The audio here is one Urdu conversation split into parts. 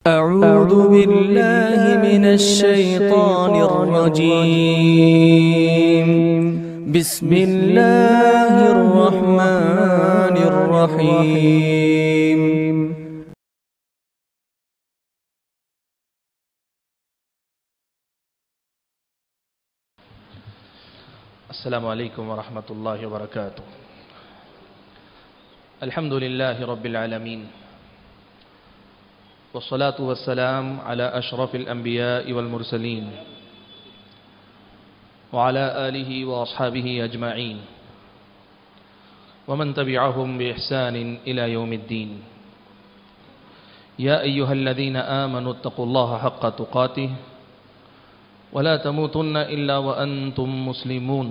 أعوذ بالله من الشيطان الرجيم. بسم الله الرحمن الرحيم. السلام عليكم ورحمة الله وبركاته. الحمد لله رب العالمين، والصلاة والسلام على أشرف الأنبياء والمرسلين وعلى آله وأصحابه أجمعين ومن تبعهم بإحسان إلى يوم الدين. يا أيها الذين آمنوا اتقوا الله حق تقاته ولا تموتن إلا وأنتم مسلمون.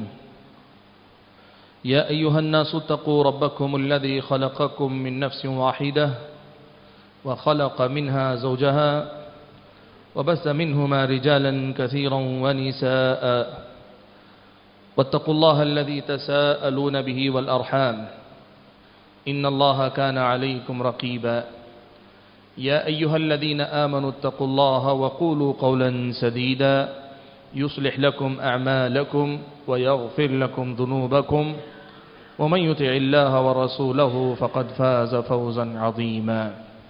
يا أيها الناس اتقوا ربكم الذي خلقكم من نفس واحدة وخلق منها زوجها وبث منهما رجالا كثيرا ونساء، واتقوا الله الذي تساءلون به والأرحام إن الله كان عليكم رقيبا. يا أيها الذين آمنوا اتقوا الله وقولوا قولا سديدا يصلح لكم أعمالكم ويغفر لكم ذنوبكم ومن يطع الله ورسوله فقد فاز فوزا عظيما.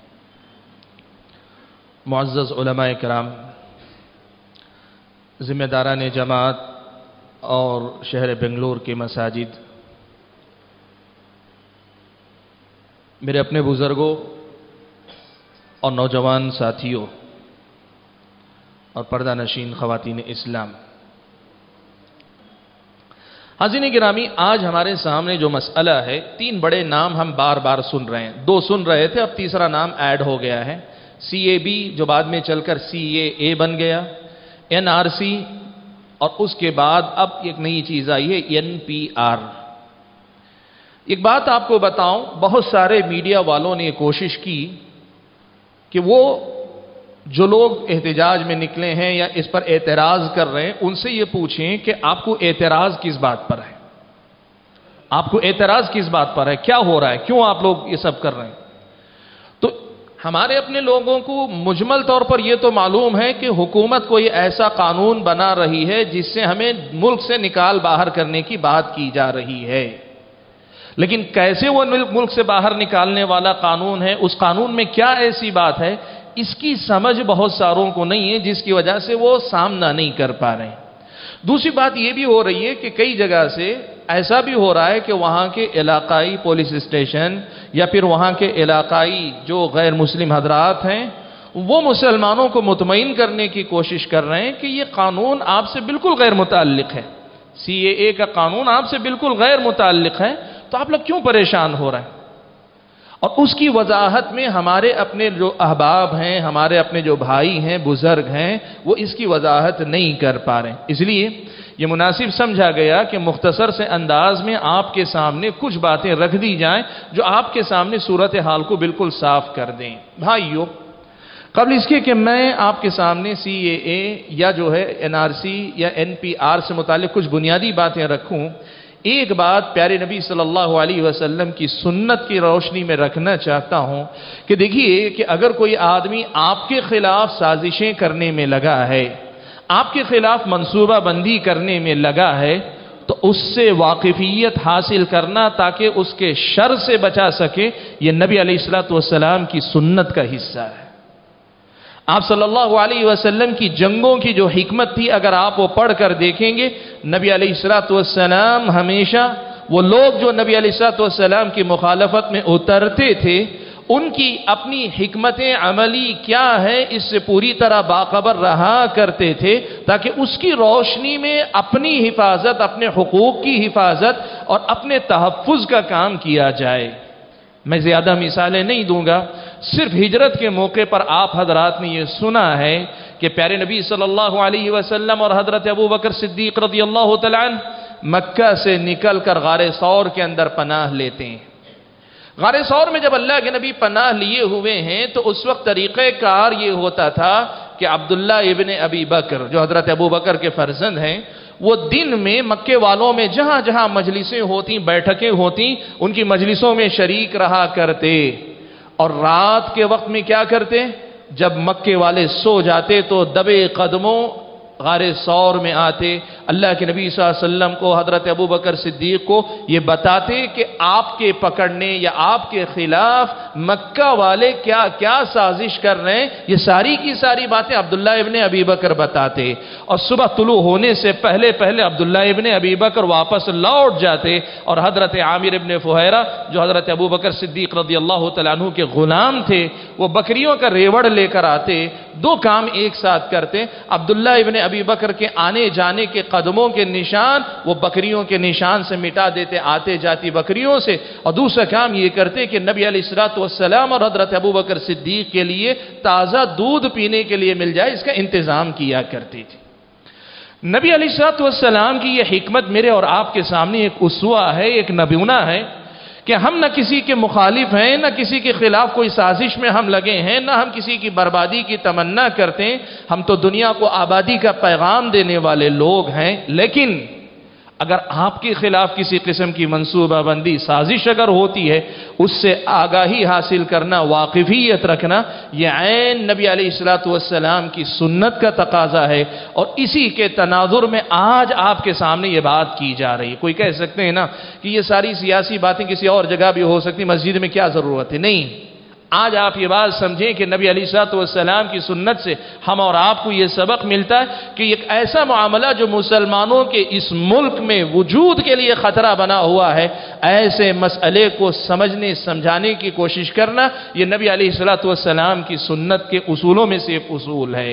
معزز علماء کرام، ذمہ داران جماعت اور شہر بنگلور کے مساجد، میرے اپنے بزرگوں اور نوجوان ساتھیوں اور پردہ نشین خواتین اسلام، حاضرین گرامی، آج ہمارے سامنے جو مسئلہ ہے، تین بڑے نام ہم بار بار سن رہے ہیں. دو سن رہے تھے، اب تیسرا نام ایڈ ہو گیا ہے. CAB جو بعد میں چل کر CAA بن گیا، NRC، اور اس کے بعد اب ایک نئی چیز آئی ہے NPR. ایک بات آپ کو بتاؤں، بہت سارے میڈیا والوں نے کوشش کی کہ وہ جو لوگ احتجاج میں نکلے ہیں یا اس پر اعتراض کر رہے ہیں، ان سے یہ پوچھیں کہ آپ کو اعتراض کس بات پر ہے؟ آپ کو اعتراض کس بات پر ہے؟ کیا ہو رہا ہے؟ کیوں آپ لوگ یہ سب کر رہے ہیں؟ تو ہمارے اپنے لوگوں کو مجمل طور پر یہ تو معلوم ہے کہ حکومت کوئی ایسا قانون بنا رہی ہے جس سے ہمیں ملک سے نکال باہر کرنے کی بات کی جا رہی ہے، لیکن کیسے وہ ملک سے باہر نکالنے والا قانون ہے، اس قانون میں کیا ایسی بات ہے، اس کی سمجھ بہت ساروں کو نہیں ہے، جس کی وجہ سے وہ سامنا نہیں کر پا رہے ہیں. دوسری بات یہ بھی ہو رہی ہے کہ کئی جگہ سے ایسا بھی ہو رہا ہے کہ وہاں کے علاقائی پولیس اسٹیشن یا پھر وہاں کے علاقائی جو غیر مسلم حضرات ہیں، وہ مسلمانوں کو مطمئن کرنے کی کوشش کر رہے ہیں کہ یہ قانون آپ سے بالکل غیر متعلق ہے، CAA کا قانون آپ سے بالکل غیر متعلق ہے، تو آپ لوگ کیوں پریشان ہو رہے ہیں؟ اور اس کی وضاحت میں ہمارے اپنے جو احباب ہیں، ہمارے اپنے جو بھائی ہیں، بزرگ ہیں، وہ اس کی وضاحت نہیں کر پا رہے ہیں. اس لیے یہ مناسب سمجھا گیا کہ مختصر سے انداز میں آپ کے سامنے کچھ باتیں رکھ دی جائیں جو آپ کے سامنے صورتحال کو بالکل صاف کر دیں. بھائیو، قبل اس کے کہ میں آپ کے سامنے CAA یا جو ہے NRC یا NPR سے متعلق کچھ بنیادی باتیں رکھوں، ایک بات پیارے نبی صلی اللہ علیہ وسلم کی سنت کی روشنی میں رکھنا چاہتا ہوں کہ دیکھیے کہ اگر کوئی آدمی آپ کے خلاف سازشیں کرنے میں لگا ہے، آپ کے خلاف منصوبہ بندی کرنے میں لگا ہے، تو اس سے واقفیت حاصل کرنا تاکہ اس کے شر سے بچا سکے، یہ نبی علیہ السلام کی سنت کا حصہ ہے. آپ صلی اللہ علیہ وسلم کی جنگوں کی جو حکمت تھی، اگر آپ وہ پڑھ کر دیکھیں گے، نبی علیہ السلام ہمیشہ وہ لوگ جو نبی علیہ السلام کی مخالفت میں اترتے تھے، ان کی اپنی حکمت عملی کیا ہے اس سے پوری طرح باخبر رہا کرتے تھے، تاکہ اس کی روشنی میں اپنی حفاظت، اپنے حقوق کی حفاظت اور اپنے تحفظ کا کام کیا جائے. میں زیادہ مثالیں نہیں دوں گا، صرف ہجرت کے موقع پر آپ حضرات نے یہ سنا ہے کہ پیارے نبی صلی اللہ علیہ وسلم اور حضرت ابوبکر صدیق رضی اللہ تعالیٰ عنہ مکہ سے نکل کر غار ثور کے اندر پناہ لیتے ہیں. غار ثور میں جب اللہ کے نبی پناہ لیے ہوئے ہیں تو اس وقت طریقہ کار یہ ہوتا تھا کہ عبداللہ ابن ابی بکر جو حضرت ابوبکر کے فرزند ہیں، وہ دن میں مکے والوں میں جہاں جہاں مجلسیں ہوتی، بیٹھکیں ہوتی، ان کی مجلسوں میں شریک رہا کرتے، اور رات کے وقت میں کیا کرتے؟ جب مکے والے سو جاتے تو دبے قدموں غار ثور میں آتے، اللہ کے نبی صلی اللہ علیہ وسلم کو، حضرت ابوبکر صدیق کو یہ بتاتے کہ آپ کے پکڑنے یا آپ کے خلاف مکہ والے کیا کیا سازش کر رہے ہیں، یہ ساری کی ساری باتیں عبداللہ ابن ابی بکر بتاتے، اور صبح طلوع ہونے سے پہلے پہلے عبداللہ ابن ابی بکر واپس لوٹ جاتے، اور حضرت عامر ابن فہیرہ جو حضرت ابوبکر صدیق رضی اللہ تعالیٰ عنہ کے غلام تھے، وہ بکریوں کا ریوڑ لے کر آتے، دو کام ایک ساتھ کرتے، عبداللہ ابن ابی بکر کے آنے جانے کے قدموں کے نشان وہ بکریوں کے نشان سے مٹا دیتے آتے جاتی بکریوں سے، اور دوسرا کام یہ کرتے کہ نبی علیہ السلام اور حضرت ابوبکر صدیق کے لیے تازہ دودھ پینے کے لیے مل جائے اس کا انتظام کیا کرتی تھی۔ نبی علیہ السلام کی یہ حکمت میرے اور آپ کے سامنے ایک اسوہ ہے، ایک نمونہ ہے کہ ہم نہ کسی کے مخالف ہیں، نہ کسی کے خلاف کوئی سازش میں ہم لگے ہیں، نہ ہم کسی کی بربادی کی تمنا کرتے ہیں، ہم تو دنیا کو آبادی کا پیغام دینے والے لوگ ہیں۔ لیکن اگر آپ کے خلاف کسی قسم کی منصوبہ بندی سازش اگر ہوتی ہے، اس سے آگاہی حاصل کرنا، واقفیت رکھنا، یہ عین نبی علیہ السلام کی سنت کا تقاضا ہے، اور اسی کے تناظر میں آج آپ کے سامنے یہ بات کی جا رہی ہے۔ کوئی کہہ سکتے ہیں نا کہ یہ ساری سیاسی باتیں کسی اور جگہ بھی ہو سکتی، مسجد میں کیا ضرورت ہے؟ نہیں، آج آپ یہ بات سمجھیں کہ نبی علیہ السلام کی سنت سے ہم اور آپ کو یہ سبق ملتا ہے کہ ایک ایسا معاملہ جو مسلمانوں کے اس ملک میں وجود کے لیے خطرہ بنا ہوا ہے، ایسے مسئلے کو سمجھنے سمجھانے کی کوشش کرنا، یہ نبی علیہ السلام کی سنت کے اصولوں میں سے ایک اصول ہے۔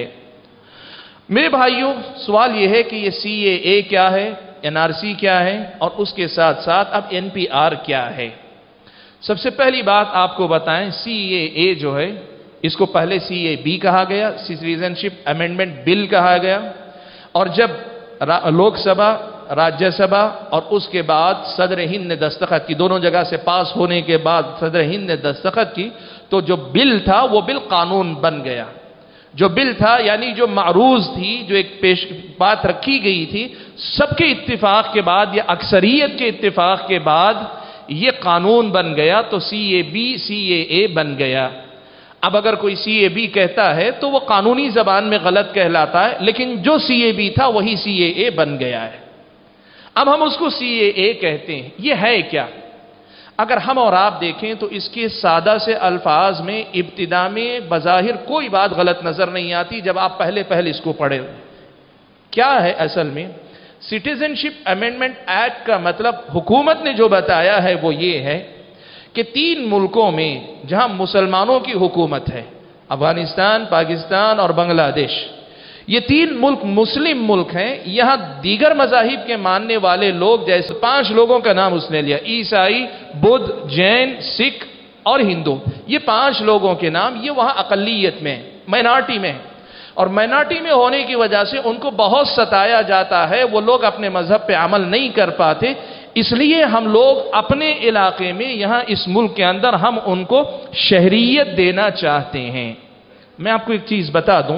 میرے بھائیوں، سوال یہ ہے کہ یہ CAA کیا ہے، NRC کیا ہے، اور اس کے ساتھ ساتھ اب NPR کیا ہے؟ سب سے پہلی بات آپ کو بتائیں، CAA جو ہے اس کو پہلے CAB کہا گیا، سٹیزنشپ امینڈمنٹ بل کہا گیا، اور جب لوک سبھا، راجیہ سبھا اور اس کے بعد صدر ہند نے دستخط کی، دونوں جگہ سے پاس ہونے کے بعد صدر ہند نے دستخط کی، تو جو بل تھا وہ بل قانون بن گیا۔ جو بل تھا یعنی جو معروض تھی، جو ایک بات رکھی گئی تھی، سب کے اتفاق کے بعد یا اکثریت کے اتفاق کے بعد یہ قانون بن گیا، تو CAB CAA بن گیا۔ اب اگر کوئی CAB کہتا ہے تو وہ قانونی زبان میں غلط کہلاتا ہے، لیکن جو CAB تھا وہی CAA بن گیا ہے۔ اب ہم اس کو CAA کہتے ہیں، یہ ہے کیا؟ اگر ہم اور آپ دیکھیں تو اس کے سادہ سے الفاظ میں ابتدا میں بظاہر کوئی بات غلط نظر نہیں آتی جب آپ پہلے اس کو پڑھیں۔ کیا ہے اصل میں؟ سٹیزنشپ امینڈمنٹ ایکٹ کا مطلب حکومت نے جو بتایا ہے وہ یہ ہے کہ 3 ملکوں میں جہاں مسلمانوں کی حکومت ہے، افغانستان، پاکستان اور بنگلہ دیش، یہ 3 ملک مسلم ملک ہیں، یہاں دیگر مذاہب کے ماننے والے لوگ، جیسے 5 لوگوں کا نام اس نے لیا، عیسائی، بدھ، جین، سکھ اور ہندو، یہ 5 لوگوں کے نام، یہ وہاں اقلیت میں، مائنارٹی میں، اور مائنارٹی میں ہونے کی وجہ سے ان کو بہت ستایا جاتا ہے، وہ لوگ اپنے مذہب پہ عمل نہیں کر پاتے، اس لیے ہم لوگ اپنے علاقے میں یہاں اس ملک کے اندر ہم ان کو شہریت دینا چاہتے ہیں۔ میں آپ کو ایک چیز بتا دوں،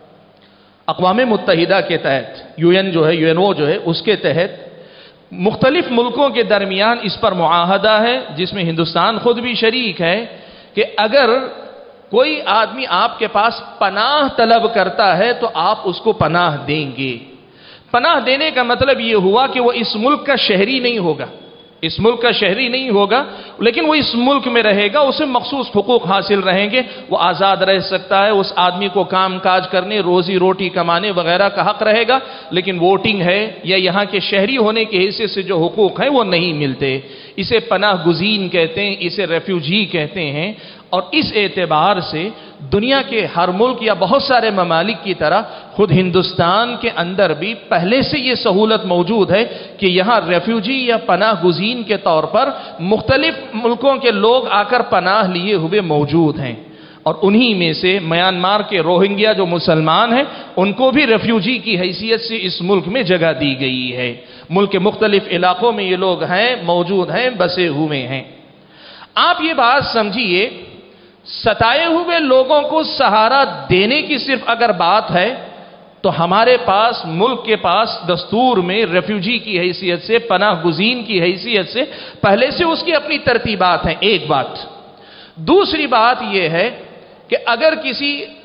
اقوام متحدہ کے تحت UN جو ہے، UNO جو ہے، اس کے تحت مختلف ملکوں کے درمیان اس پر معاہدہ ہے، جس میں ہندوستان خود بھی شریک ہے، کہ اگر کوئی آدمی آپ کے پاس پناہ طلب کرتا ہے تو آپ اس کو پناہ دیں گے۔ پناہ دینے کا مطلب یہ ہوا کہ وہ اس ملک کا شہری نہیں ہوگا، اس ملک کا شہری نہیں ہوگا، لیکن وہ اس ملک میں رہے گا، اسے مخصوص حقوق حاصل رہیں گے، وہ آزاد رہ سکتا ہے، اس آدمی کو کام کاج کرنے، روزی روٹی کمانے وغیرہ کا حق رہے گا، لیکن ووٹنگ ہے یا یہاں کے شہری ہونے کی حیثیت سے جو حقوق ہیں وہ نہیں ملتے۔ اسے پناہ گزین کہتے ہیں، اسے ریفیوجی کہتے ہیں، اور اس اعتبار سے دنیا کے ہر ملک یا بہت سارے ممالک کی طرح خود ہندوستان کے اندر بھی پہلے سے یہ سہولت موجود ہے کہ یہاں ریفیوجی یا پناہ گزین کے طور پر مختلف ملکوں کے لوگ آ کر پناہ لیے ہوئے موجود ہیں، اور انہی میں سے میانمار کے روہنگیا جو مسلمان ہیں ان کو بھی ریفیوجی کی حیثیت سے اس ملک میں جگہ دی گئی ہے۔ ملک کے مختلف علاقوں میں یہ لوگ ہیں، موجود ہیں، بسے ہوئے ہیں۔ آپ یہ بات سمجھیے، ستائے ہوئے لوگوں کو سہارا دینے کی صرف اگر بات ہے تو ہمارے پاس، ملک کے پاس دستور میں ریفیوجی کی حیثیت سے، پناہ گزین کی حیثیت سے پہلے سے اس کی اپنی ترتیبات ہیں، ایک بات۔ دوسری بات یہ ہے کہ اگر کسی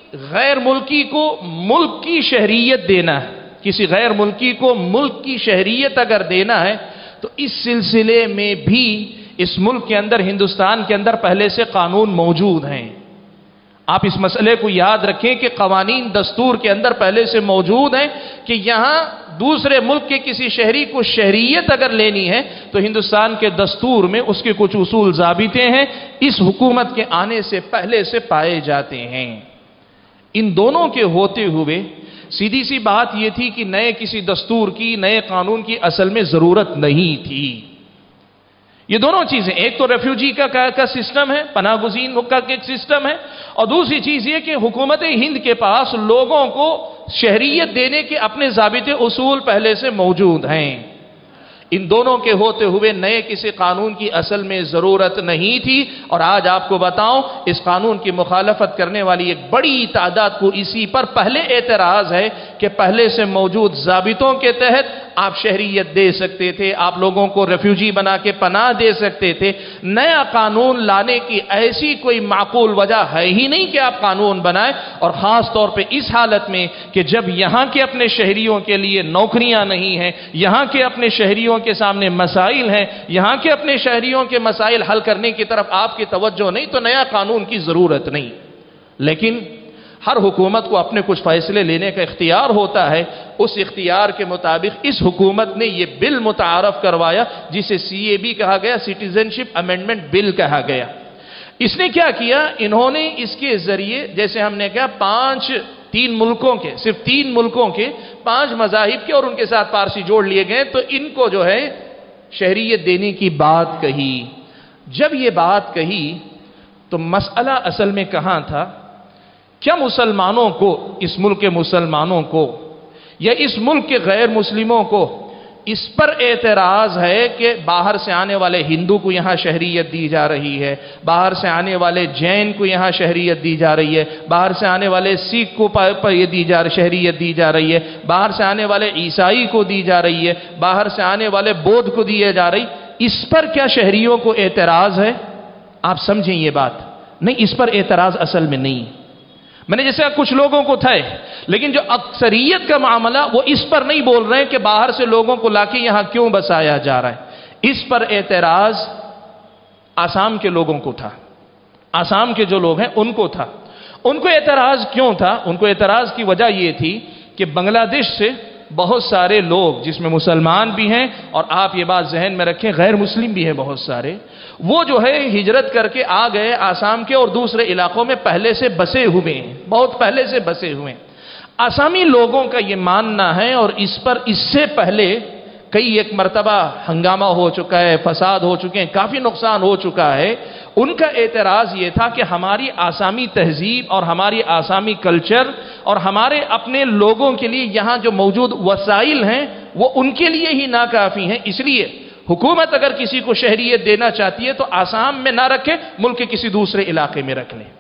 غیر ملکی کو ملک کی شہریت دینا ہے، کسی غیر ملکی کو ملک کی شہریت اگر دینا ہے تو اس سلسلے میں بھی اس ملک کے اندر، ہندوستان کے اندر پہلے سے قانون موجود ہیں۔ آپ اس مسئلے کو یاد رکھیں کہ قوانین دستور کے اندر پہلے سے موجود ہیں کہ یہاں دوسرے ملک کے کسی شہری کو شہریت اگر لینی ہے تو ہندوستان کے دستور میں اس کے کچھ اصول ضابطے ہیں، اس حکومت کے آنے سے پہلے سے پائے جاتے ہیں۔ ان دونوں کے ہوتے ہوئے سیدھی سی بات یہ تھی کہ نئے کسی دستور کی، نئے قانون کی اصل میں ضرورت نہیں تھی۔ یہ دونوں چیزیں، ایک تو ریفیوجی کا سسٹم ہے، پناہ گزین کا ایک سسٹم ہے، اور دوسری چیز یہ کہ حکومت ہند کے پاس لوگوں کو شہریت دینے کے اپنے ضابطے اصول پہلے سے موجود ہیں۔ ان دونوں کے ہوتے ہوئے نئے کسی قانون کی اصل میں ضرورت نہیں تھی، اور آج آپ کو بتاؤں اس قانون کی مخالفت کرنے والی ایک بڑی تعداد کو اسی پر پہلے اعتراض ہے کہ پہلے سے موجود ضابطوں کے تحت آپ شہریت دے سکتے تھے، آپ لوگوں کو ریفیوجی بنا کے پناہ دے سکتے تھے۔ نیا قانون لانے کی ایسی کوئی معقول وجہ ہے ہی نہیں کہ آپ قانون بنائیں، اور خاص طور پہ اس حالت میں کہ جب یہاں کے اپنے شہریوں کے لیے نوکریاں نہیں ہیں، یہاں کے اپنے شہریوں کے سامنے مسائل ہیں، یہاں کے اپنے شہریوں کے مسائل حل کرنے کی طرف آپ کی توجہ نہیں، تو نیا قانون کی ضرورت نہیں۔ لیکن ہر حکومت کو اپنے کچھ فیصلے لینے کا اختیار ہوتا ہے، اس اختیار کے مطابق اس حکومت نے یہ بل متعارف کروایا جسے CAB کہا گیا، سٹیزنشپ امینڈمنٹ بل کہا گیا۔ اس نے کیا کیا؟ انہوں نے اس کے ذریعے، جیسے ہم نے کہا تین ملکوں کے، صرف 3 ملکوں کے 5 مذاہب کے اور ان کے ساتھ پارسی جوڑ لیے گئے، تو ان کو جو ہے شہریت دینے کی بات کہی۔ جب یہ بات کہی تو مسئلہ اصل میں کہاں تھا؟ کیا مسلمانوں کو، اس ملک کے مسلمانوں کو یا اس ملک کے غیر مسلموں کو اس پر اعتراض ہے کہ باہر سے آنے والے ہندو کو یہاں شہریت دی جا رہی ہے، باہر سے آنے والے جین کو یہاں شہریت دی جا رہی ہے، باہر سے آنے والے سکھ کو شہریت دی جا رہی ہے، باہر سے آنے والے عیسائی کو دی جا رہی ہے، باہر سے آنے والے بودھ کو دی جا رہی، اس پر کیا شہریوں کو اعتراض ہے؟ آپ سمجھیں یہ بات، نہیں، اس پر اعتراض اصل میں نہیں۔ میں نے جیسے کچھ لوگوں کو تھا، لیکن جو اکثریت کا معاملہ وہ اس پر نہیں بول رہے کہ باہر سے لوگوں کو لا کے یہاں کیوں بسایا جا رہا ہے۔ اس پر اعتراض آسام کے لوگوں کو تھا، آسام کے جو لوگ ہیں ان کو تھا۔ ان کو اعتراض کیوں تھا؟ ان کو اعتراض کی وجہ یہ تھی کہ بنگلہ دیش سے بہت سارے لوگ، جس میں مسلمان بھی ہیں اور آپ یہ بات ذہن میں رکھیں غیر مسلم بھی ہیں بہت سارے، وہ جو ہے ہجرت کر کے آ گئے آسام کے اور دوسرے علاقوں میں پہلے سے بسے ہوئے ہیں، بہت پہلے سے بسے ہوئے ہیں۔ آسامی لوگوں کا یہ ماننا ہے، اور اس پر اس سے پہلے کئی ایک مرتبہ ہنگامہ ہو چکا ہے، فساد ہو چکے ہیں، کافی نقصان ہو چکا ہے۔ ان کا اعتراض یہ تھا کہ ہماری آسامی تہذیب اور ہماری آسامی کلچر اور ہمارے اپنے لوگوں کے لیے یہاں جو موجود وسائل ہیں وہ ان کے لیے ہی ناکافی ہیں، اس لیے حکومت اگر کسی کو شہریت دینا چاہتی ہے تو آسام میں نہ رکھے، ملک کے کسی دوسرے علاقے میں رکھ لیں۔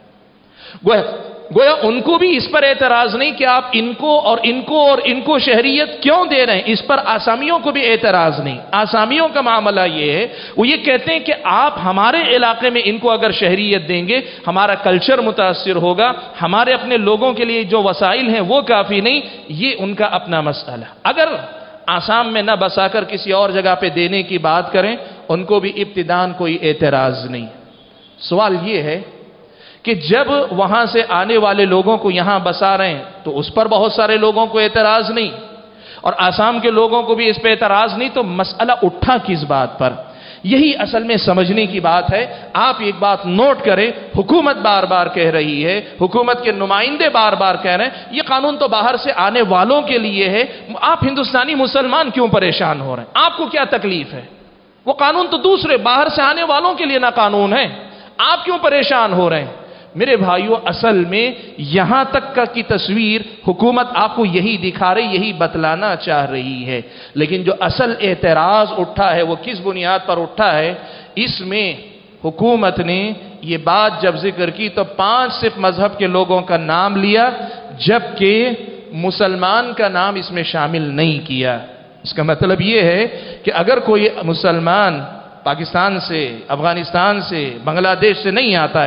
گویا ان کو بھی اس پر اعتراض نہیں کہ آپ ان کو اور ان کو اور ان کو شہریت کیوں دے رہے ہیں، اس پر آسامیوں کو بھی اعتراض نہیں۔ آسامیوں کا معاملہ یہ ہے، وہ یہ کہتے ہیں کہ آپ ہمارے علاقے میں ان کو اگر شہریت دیں گے ہمارا کلچر متاثر ہوگا، ہمارے اپنے لوگوں کے لیے جو وسائل ہیں وہ کافی نہیں، یہ ان کا اپنا مسئلہ۔ اگر آسام میں نہ بسا کر کسی اور جگہ پہ دینے کی بات کریں ان کو بھی ابتداً کوئی اعتراض نہیں۔ سوال یہ ہے کہ جب وہاں سے آنے والے لوگوں کو یہاں بسا رہے ہیں تو اس پر بہت سارے لوگوں کو اعتراض نہیں، اور آسام کے لوگوں کو بھی اس پہ اعتراض نہیں، تو مسئلہ اٹھا کس بات پر؟ یہی اصل میں سمجھنے کی بات ہے۔ آپ ایک بات نوٹ کریں، حکومت بار بار کہہ رہی ہے، حکومت کے نمائندے بار بار کہہ رہے ہیں یہ قانون تو باہر سے آنے والوں کے لیے ہے، آپ ہندوستانی مسلمان کیوں پریشان ہو رہے ہیں؟ آپ کو کیا تکلیف ہے؟ وہ قانون تو دوسرے باہر سے آنے والوں کے لیے نہ قانون ہے، آپ کیوں پریشان ہو رہے ہیں؟ میرے بھائیوں، اصل میں یہاں تک کا کی تصویر حکومت آپ کو یہی دکھا رہی، یہی بتلانا چاہ رہی ہے، لیکن جو اصل اعتراض اٹھا ہے وہ کس بنیاد پر اٹھا ہے؟ اس میں حکومت نے یہ بات جب ذکر کی تو 5 صرف مذہب کے لوگوں کا نام لیا، جبکہ مسلمان کا نام اس میں شامل نہیں کیا۔ اس کا مطلب یہ ہے کہ اگر کوئی مسلمان پاکستان سے، افغانستان سے، بنگلہ دیش سے نہیں آتا ہے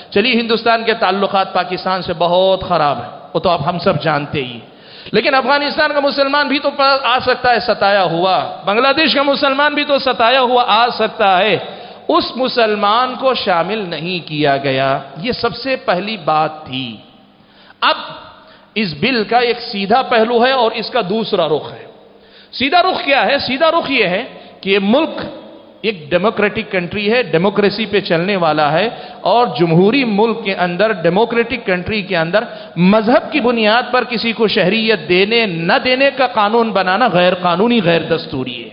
چلیے ہندوستان کے تعلقات پاکستان سے بہت خراب ہیں، وہ تو اب ہم سب جانتے ہی، لیکن افغانستان کا مسلمان بھی تو آ سکتا ہے ستایا ہوا، بنگلہ دیش کا مسلمان بھی تو ستایا ہوا آ سکتا ہے، اس مسلمان کو شامل نہیں کیا گیا۔ یہ سب سے پہلی بات تھی۔ اب اس بل کا ایک سیدھا پہلو ہے اور اس کا دوسرا رخ ہے۔ سیدھا رخ کیا ہے؟ سیدھا رخ یہ ہے کہ یہ ملک ایک ڈیموکریٹک کنٹری ہے، ڈیموکریسی پہ چلنے والا ہے، اور جمہوری ملک کے اندر، ڈیموکریٹک کنٹری کے اندر مذہب کی بنیاد پر کسی کو شہریت دینے نہ دینے کا قانون بنانا غیر قانونی، غیر دستوری ہے۔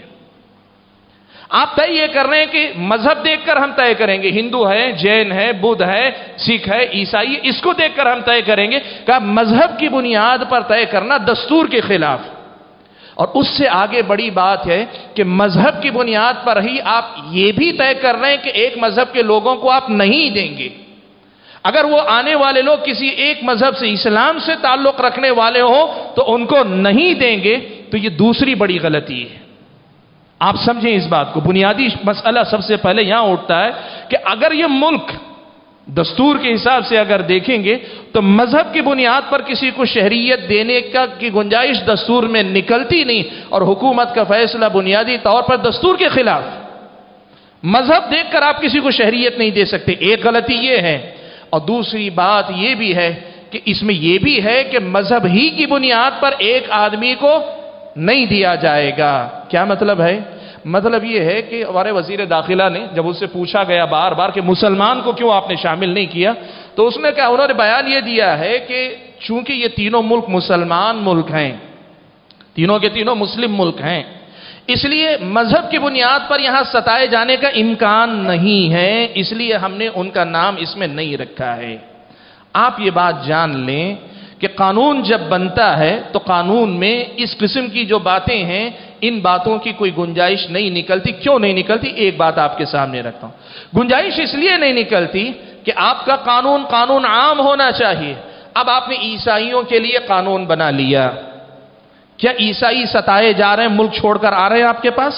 آپ طے یہ کر رہے ہیں کہ مذہب دیکھ کر ہم طے کریں گے، ہندو ہے، جین ہے، بدھ ہے، سکھ ہے، عیسائی، اس کو دیکھ کر ہم طے کریں گے کہ مذہب کی بنیاد پر طے کرنا دستور کے خلاف۔ اور اس سے آگے بڑی بات ہے کہ مذہب کی بنیاد پر ہی آپ یہ بھی طے کر رہے ہیں کہ ایک مذہب کے لوگوں کو آپ نہیں دیں گے۔ اگر وہ آنے والے لوگ کسی ایک مذہب سے، اسلام سے تعلق رکھنے والے ہوں تو ان کو نہیں دیں گے، تو یہ دوسری بڑی غلطی ہے۔ آپ سمجھیں اس بات کو، بنیادی مسئلہ سب سے پہلے یہاں اٹھتا ہے کہ اگر یہ ملک دستور کے حساب سے اگر دیکھیں گے تو مذہب کی بنیاد پر کسی کو شہریت دینے کی گنجائش دستور میں نکلتی نہیں، اور حکومت کا فیصلہ بنیادی طور پر دستور کے خلاف۔ مذہب دیکھ کر آپ کسی کو شہریت نہیں دے سکتے، ایک غلطی یہ ہے۔ اور دوسری بات یہ بھی ہے کہ اس میں یہ بھی ہے کہ مذہب ہی کی بنیاد پر ایک آدمی کو نہیں دیا جائے گا۔ کیا مطلب ہے؟ مطلب یہ ہے کہ ہمارے وزیر داخلہ نے جب اس سے پوچھا گیا بار بار کہ مسلمان کو کیوں آپ نے شامل نہیں کیا، تو اس نے کہا، انہوں نے بیان یہ دیا ہے کہ چونکہ یہ تینوں ملک مسلمان ملک ہیں، تینوں کے تینوں مسلم ملک ہیں، اس لیے مذہب کی بنیاد پر یہاں ستائے جانے کا امکان نہیں ہے، اس لیے ہم نے ان کا نام اس میں نہیں رکھا ہے۔ آپ یہ بات جان لیں کہ قانون جب بنتا ہے تو قانون میں اس قسم کی جو باتیں ہیں، ان باتوں کی کوئی گنجائش نہیں نکلتی۔ کیوں نہیں نکلتی؟ ایک بات آپ کے سامنے رکھتا ہوں۔ گنجائش اس لیے نہیں نکلتی کہ آپ کا قانون عام ہونا چاہیے۔ اب آپ نے عیسائیوں کے لیے قانون بنا لیا، کیا عیسائی ستائے جا رہے ہیں ملک چھوڑ کر آ رہے ہیں آپ کے پاس؟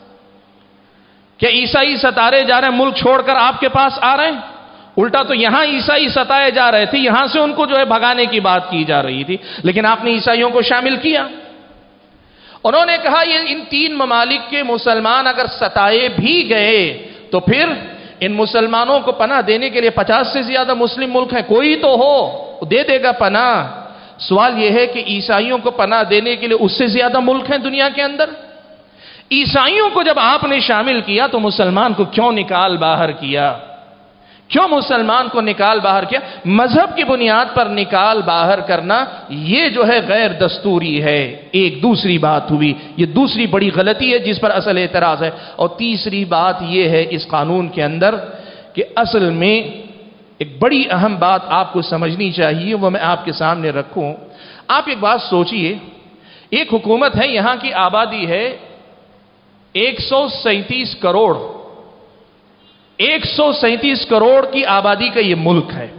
کیا عیسائی ستارے جا رہے ہیں ملک چھوڑ کر آپ کے پاس آ رہے ہیں؟ الٹا تو یہاں عیسائی ستائے جا رہے تھے، یہاں سے ان کو جو ہے بھگانے کی بات کی جا رہی تھی، لیکن آپ نے عیسائیوں کو شامل کیا۔ انہوں نے کہا یہ ان تین ممالک کے مسلمان اگر ستائے بھی گئے تو پھر ان مسلمانوں کو پناہ دینے کے لیے 50 سے زیادہ مسلم ملک ہیں، کوئی تو ہو دے دے گا پناہ۔ سوال یہ ہے کہ عیسائیوں کو پناہ دینے کے لیے اس سے زیادہ ملک ہیں دنیا کے اندر؟ عیسائیوں کو جب آپ نے شامل کیا تو مسلمان کو کیوں نکال باہر کیا؟ کیوں مسلمان کو نکال باہر کیا؟ مذہب کی بنیاد پر نکال باہر کرنا یہ جو ہے غیر دستوری ہے۔ ایک دوسری بات ہوئی، یہ دوسری بڑی غلطی ہے جس پر اصل اعتراض ہے۔ اور تیسری بات یہ ہے اس قانون کے اندر کہ اصل میں ایک بڑی اہم بات آپ کو سمجھنی چاہیے، وہ میں آپ کے سامنے رکھوں۔ آپ ایک بات سوچئے، ایک حکومت ہے، یہاں کی آبادی ہے 137 کروڑ، 137 کروڑ کی آبادی کا یہ ملک ہے۔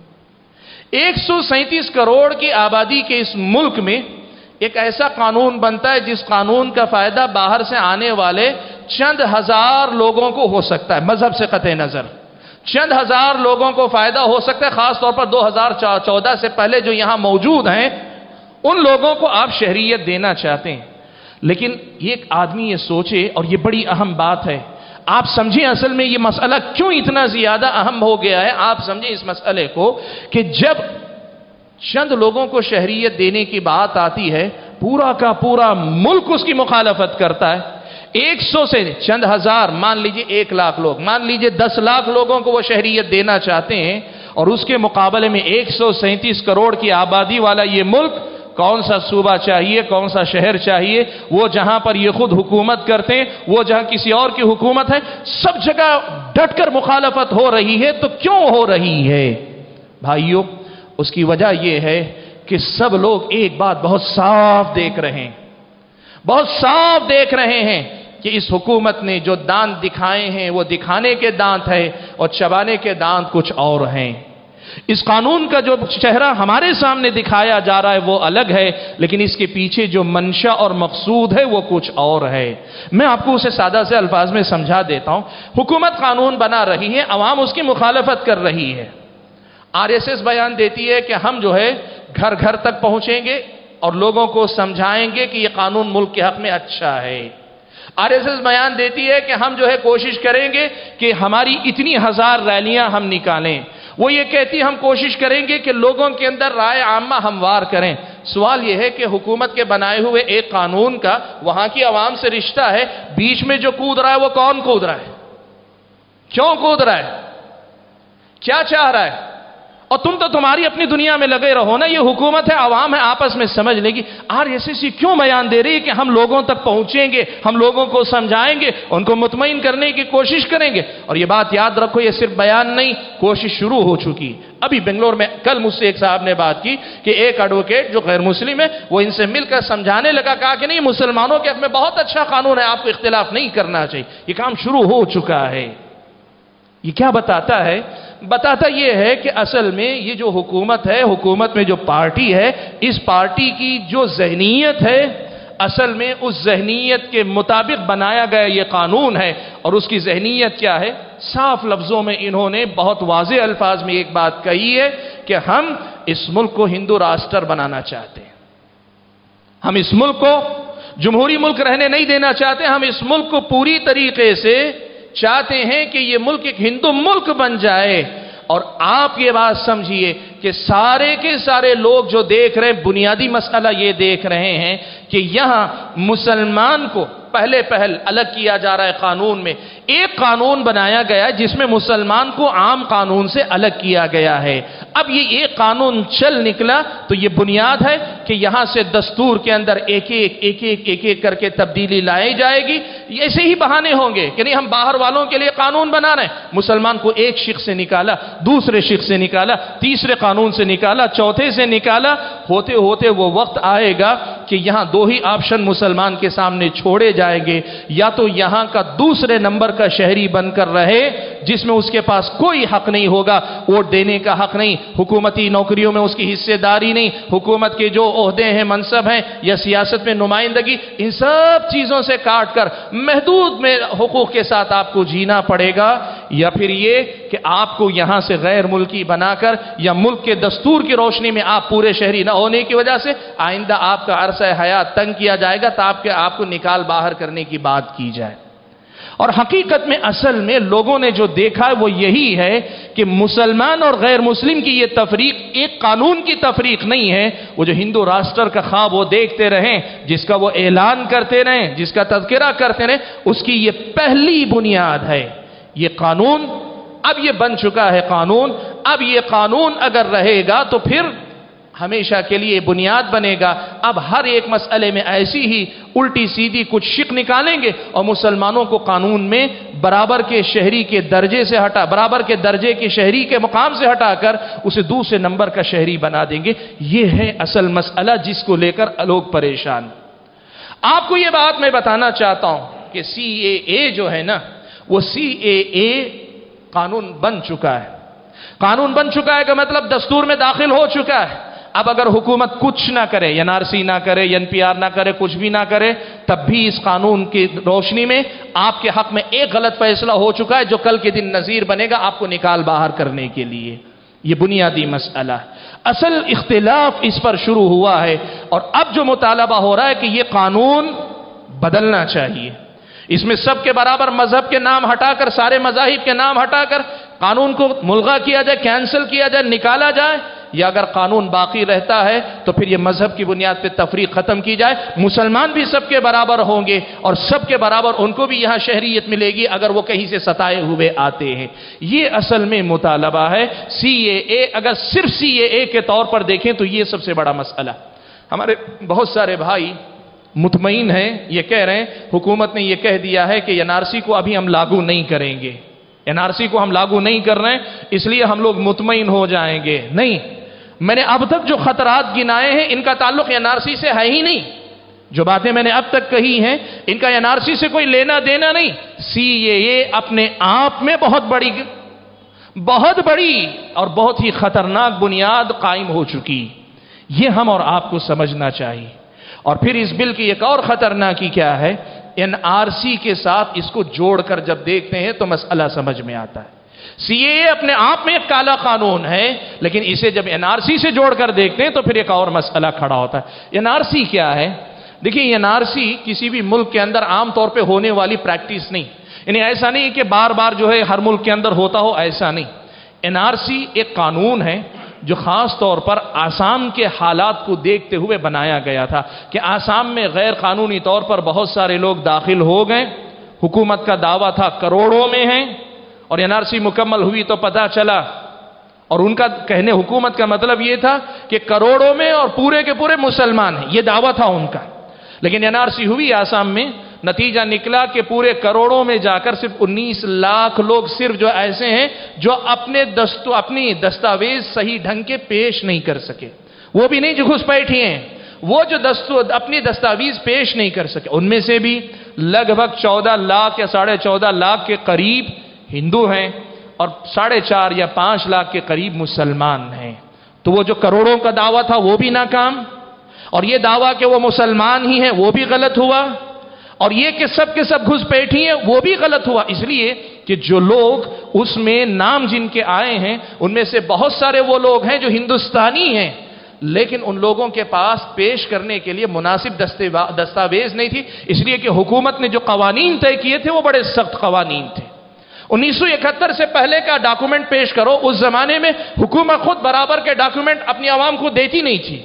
137 کروڑ کی آبادی کے اس ملک میں ایک ایسا قانون بنتا ہے جس قانون کا فائدہ باہر سے آنے والے چند ہزار لوگوں کو ہو سکتا ہے، مذہب سے قطع نظر چند ہزار لوگوں کو فائدہ ہو سکتا ہے، خاص طور پر 2014 سے پہلے جو یہاں موجود ہیں ان لوگوں کو آپ شہریت دینا چاہتے ہیں۔ لیکن ایک آدمی یہ سوچے، اور یہ بڑی اہم بات ہے، آپ سمجھیں اصل میں یہ مسئلہ کیوں اتنا زیادہ اہم ہو گیا ہے۔ آپ سمجھیں اس مسئلے کو کہ جب چند لوگوں کو شہریت دینے کی بات آتی ہے، پورا کا پورا ملک اس کی مخالفت کرتا ہے۔ 100 سے چند ہزار، مان لیجئے 1 لاکھ لوگ، مان لیجئے 10 لاکھ لوگوں کو وہ شہریت دینا چاہتے ہیں، اور اس کے مقابلے میں 137 کروڑ کی آبادی والا یہ ملک کون سا صوبہ چاہیے، کون سا شہر چاہیے، وہ جہاں پر یہ خود حکومت کرتے ہیں، وہ جہاں کسی اور کی حکومت ہے، سب جگہ ڈٹ کر مخالفت ہو رہی ہے۔ تو کیوں ہو رہی ہے بھائیوں؟ اس کی وجہ یہ ہے کہ سب لوگ ایک بات بہت صاف دیکھ رہے ہیں، بہت صاف دیکھ رہے ہیں کہ اس حکومت نے جو دانت دکھائے ہیں وہ دکھانے کے دانت ہے اور چبانے کے دانت کچھ اور ہیں۔ اس قانون کا جو چہرہ ہمارے سامنے دکھایا جا رہا ہے وہ الگ ہے، لیکن اس کے پیچھے جو منشا اور مقصود ہے وہ کچھ اور ہے۔ میں آپ کو اسے سادہ سے الفاظ میں سمجھا دیتا ہوں۔ حکومت قانون بنا رہی ہے، عوام اس کی مخالفت کر رہی ہے، RSS بیان دیتی ہے کہ ہم جو ہے گھر گھر تک پہنچیں گے اور لوگوں کو سمجھائیں گے کہ یہ قانون ملک کے حق میں اچھا ہے۔ RSS بیان دیتی ہے کہ ہم جو ہے کوشش کریں گے کہ ہماری اتنی ہزار ریلیاں ہم نکالیں۔ وہ یہ کہتی ہم کوشش کریں گے کہ لوگوں کے اندر رائے عامہ ہموار کریں۔ سوال یہ ہے کہ حکومت کے بنائے ہوئے ایک قانون کا وہاں کی عوام سے رشتہ ہے، بیچ میں جو کود رہا ہے وہ کون کود رہا ہے؟ کیوں کود رہا ہے؟ کیا چاہ رہا ہے؟ اور تم تو تمہاری اپنی دنیا میں لگے رہو نا، یہ حکومت ہے، عوام ہے، آپس میں سمجھ لے گی۔ RSS کیوں بیان دے رہی ہے کہ ہم لوگوں تک پہنچیں گے، ہم لوگوں کو سمجھائیں گے، ان کو مطمئن کرنے کی کوشش کریں گے؟ اور یہ بات یاد رکھو، یہ صرف بیان نہیں، کوشش شروع ہو چکی۔ ابھی بنگلور میں کل مجھ سے ایک صاحب نے بات کی کہ ایک ایڈوکیٹ جو غیر مسلم ہے وہ ان سے مل کر سمجھانے لگا، کہا کہ نہیں، مسلمانوں کے حق میں بہت اچھا قانون ہے، آپ کو اختلاف نہیں کرنا چاہیے۔ یہ کام شروع ہو چکا ہے۔ یہ کیا بتاتا ہے؟ بتاتا یہ ہے کہ اصل میں یہ جو حکومت ہے، حکومت میں جو پارٹی ہے، اس پارٹی کی جو ذہنیت ہے، اصل میں اس ذہنیت کے مطابق بنایا گیا یہ قانون ہے۔ اور اس کی ذہنیت کیا ہے؟ صاف لفظوں میں انہوں نے بہت واضح الفاظ میں ایک بات کہی ہے کہ ہم اس ملک کو ہندو راشٹر بنانا چاہتے ہیں، ہم اس ملک کو جمہوری ملک رہنے نہیں دینا چاہتے، ہم اس ملک کو پوری طریقے سے چاہتے ہیں کہ یہ ملک ایک ہندو ملک بن جائے۔ اور آپ یہ بات سمجھیے کہ سارے کے سارے لوگ جو دیکھ رہے ہیں، بنیادی مسئلہ یہ دیکھ رہے ہیں کہ یہاں مسلمان کو پہل الگ کیا جا رہا ہے۔ قانون میں ایک قانون بنایا گیا جس میں مسلمان کو عام قانون سے الگ کیا گیا ہے۔ اب یہ ایک قانون چل نکلا تو یہ بنیاد ہے کہ یہاں سے دستور کے اندر ایک ایک کر کے تبدیلی لائی جائے گی۔ ایسے ہی بہانے ہوں گے کہ نہیں، ہم باہر والوں کے لیے قانون بنا رہے ہیں، مسلمان کو ایک شق سے نکالا، دوسرے شق سے نکالا، تیسرے قانون سے نکالا، چوتھے سے نکالا، ہوتے ہوتے وہ وقت آئے گا کہ یہاں دو ہی آپشن مسلمان کے سامنے چھوڑے جائیں گے، یا تو یہاں کا دوسرے نمبر کا شہری بن کر رہے جس میں اس کے پاس کوئی حق نہیں ہوگا، ووٹ دینے کا حق نہیں، حکومتی نوکریوں میں اس کی حصے داری نہیں، حکومت کے جو عہدے ہیں، منصب ہیں، یا سیاست میں نمائندگی، ان سب چیزوں سے کاٹ کر محدود میں حقوق کے ساتھ آپ کو جینا پڑے گا، یا پھر یہ کہ آپ کو یہاں سے غیر ملکی بنا کر یا ملک کے دستور کی روشنی میں آپ پورے شہری نہ ہونے کی وجہ سے آئندہ آپ کا عرصہ حیات تنگ کیا جائے گا تاکہ آپ کو نکال باہر کرنے کی بات کی جائے۔ اور حقیقت میں اصل میں لوگوں نے جو دیکھا ہے وہ یہی ہے کہ مسلمان اور غیر مسلم کی یہ تفریق ایک قانون کی تفریق نہیں ہے۔ وہ جو ہندو راشٹر کا خواب وہ دیکھتے رہیں، جس کا وہ اعلان کرتے رہیں، جس کا تذکرہ کرتے رہیں، اس کی یہ پہلی بنیاد ہے۔ یہ قانون اب یہ بن چکا ہے قانون، اب یہ قانون اگر رہے گا تو پھر ہمیشہ کے لیے بنیاد بنے گا۔ اب ہر ایک مسئلے میں ایسی ہی الٹی سیدھی کچھ شق نکالیں گے اور مسلمانوں کو قانون میں برابر کے شہری کے درجے سے برابر کے درجے کے شہری کے مقام سے ہٹا کر اسے دوسرے نمبر کا شہری بنا دیں گے۔ یہ ہے اصل مسئلہ جس کو لے کر لوگ پریشان۔ آپ کو یہ بات میں بتانا چاہتا ہوں کہ CAA جو ہے نا، وہ CAA قانون بن چکا ہے۔ قانون بن چکا ہے کا مطلب دستور میں داخل ہو چکا ہے۔ اب اگر حکومت کچھ نہ کرے، NRC نہ کرے، NPR نہ کرے، کچھ بھی نہ کرے، تب بھی اس قانون کی روشنی میں آپ کے حق میں ایک غلط فیصلہ ہو چکا ہے جو کل کے دن نظیر بنے گا آپ کو نکال باہر کرنے کے لیے۔ یہ بنیادی مسئلہ ہے۔ اصل اختلاف اس پر شروع ہوا ہے اور اب جو مطالبہ ہو رہا ہے کہ یہ قانون بدلنا چاہیے، اس میں سب کے برابر مذہب کے نام ہٹا کر، سارے مذاہب کے نام ہٹا کر قانون کو ملغا کیا جائے، کینسل کیا جائے، نکالا جائے، یا اگر قانون باقی رہتا ہے تو پھر یہ مذہب کی بنیاد پہ تفریق ختم کی جائے، مسلمان بھی سب کے برابر ہوں گے اور سب کے برابر ان کو بھی یہاں شہریت ملے گی اگر وہ کہیں سے ستائے ہوئے آتے ہیں۔ یہ اصل میں مطالبہ ہے۔ CAA اگر صرف CAA کے طور پر دیکھیں تو یہ سب سے بڑا مسئلہ۔ ہمارے بہت سارے بھائی مطمئن ہیں، یہ کہہ رہے ہیں حکومت نے یہ کہہ دیا ہے کہ NRC کو ابھی ہم لاگو نہیں کریں گے، NRC کو ہم لاگو نہیں کر رہے ہیں اس لیے ہم لوگ مطمئن ہو جائیں گے۔ نہیں، میں نے اب تک جو خطرات گنائے ہیں ان کا تعلق NRC سے ہے ہی نہیں۔ جو باتیں میں نے اب تک کہی ہیں ان کا NRC سے کوئی لینا دینا نہیں۔ CAA اپنے آپ میں بہت بڑی اور بہت ہی خطرناک بنیاد قائم ہو چکی، یہ ہم اور آپ کو سمجھنا چاہیے۔ اور پھر اس بل کی ایک اور خطرناکی کیا ہے، NRC کے ساتھ اس کو جوڑ کر جب دیکھتے ہیں تو مسئلہ سمجھ میں آتا ہے۔ CAA اپنے آپ میں ایک کالا قانون ہے، لیکن اسے جب NRC سے جوڑ کر دیکھتے ہیں تو پھر ایک اور مسئلہ کھڑا ہوتا ہے۔ NRC کیا ہے؟ دیکھیں NRC کسی بھی ملک کے اندر عام طور پہ ہونے والی پریکٹس نہیں، یعنی ایسا نہیں کہ بار بار جو ہے ہر ملک کے اندر ہوتا ہو، ایسا نہیں۔ NRC ایک قانون ہے جو خاص طور پر آسام کے حالات کو دیکھتے ہوئے بنایا گیا تھا کہ آسام میں غیر قانونی طور پر بہت سارے لوگ داخل ہو گئے، حکومت کا دعویٰ تھا کروڑوں میں ہیں، اور NRC مکمل ہوئی تو پتہ چلا، اور ان کا کہنے حکومت کا مطلب یہ تھا کہ کروڑوں میں اور پورے کے پورے مسلمان ہیں، یہ دعویٰ تھا ان کا۔ لیکن NRC ہوئی آسام میں، نتیجہ نکلا کہ پورے کروڑوں میں جا کر صرف 19 لاکھ لوگ صرف جو ایسے ہیں جو اپنی دستاویز صحیح ڈھنگ کے پیش نہیں کر سکے، وہ بھی نہیں جو گھس بیٹھے ہیں، وہ جو اپنی دستاویز پیش نہیں کر سکے، ان میں سے بھی لگ بھگ 14 لاکھ یا 14.5 لاکھ کے قریب ہندو ہیں اور 4.5 یا 5 لاکھ کے قریب مسلمان ہیں۔ تو وہ جو کروڑوں کا دعویٰ تھا وہ بھی ناکام، اور یہ دعویٰ کہ وہ مسلمان ہی ہیں وہ بھی غلط ہوا، اور یہ کہ سب کے سب گھس بیٹھی ہیں وہ بھی غلط ہوا، اس لیے کہ جو لوگ اس میں نام جن کے آئے ہیں ان میں سے بہت سارے وہ لوگ ہیں جو ہندوستانی ہیں، لیکن ان لوگوں کے پاس پیش کرنے کے لیے مناسب دستاویز نہیں تھی، اس لیے کہ حکومت نے جو قوانین طے کیے تھے وہ بڑے سخت قوانین تھے۔ 1971 سے پہلے کا ڈاکومنٹ پیش کرو، اس زمانے میں حکومت خود برابر کے ڈاکومنٹ اپنی عوام کو دیتی نہیں تھی،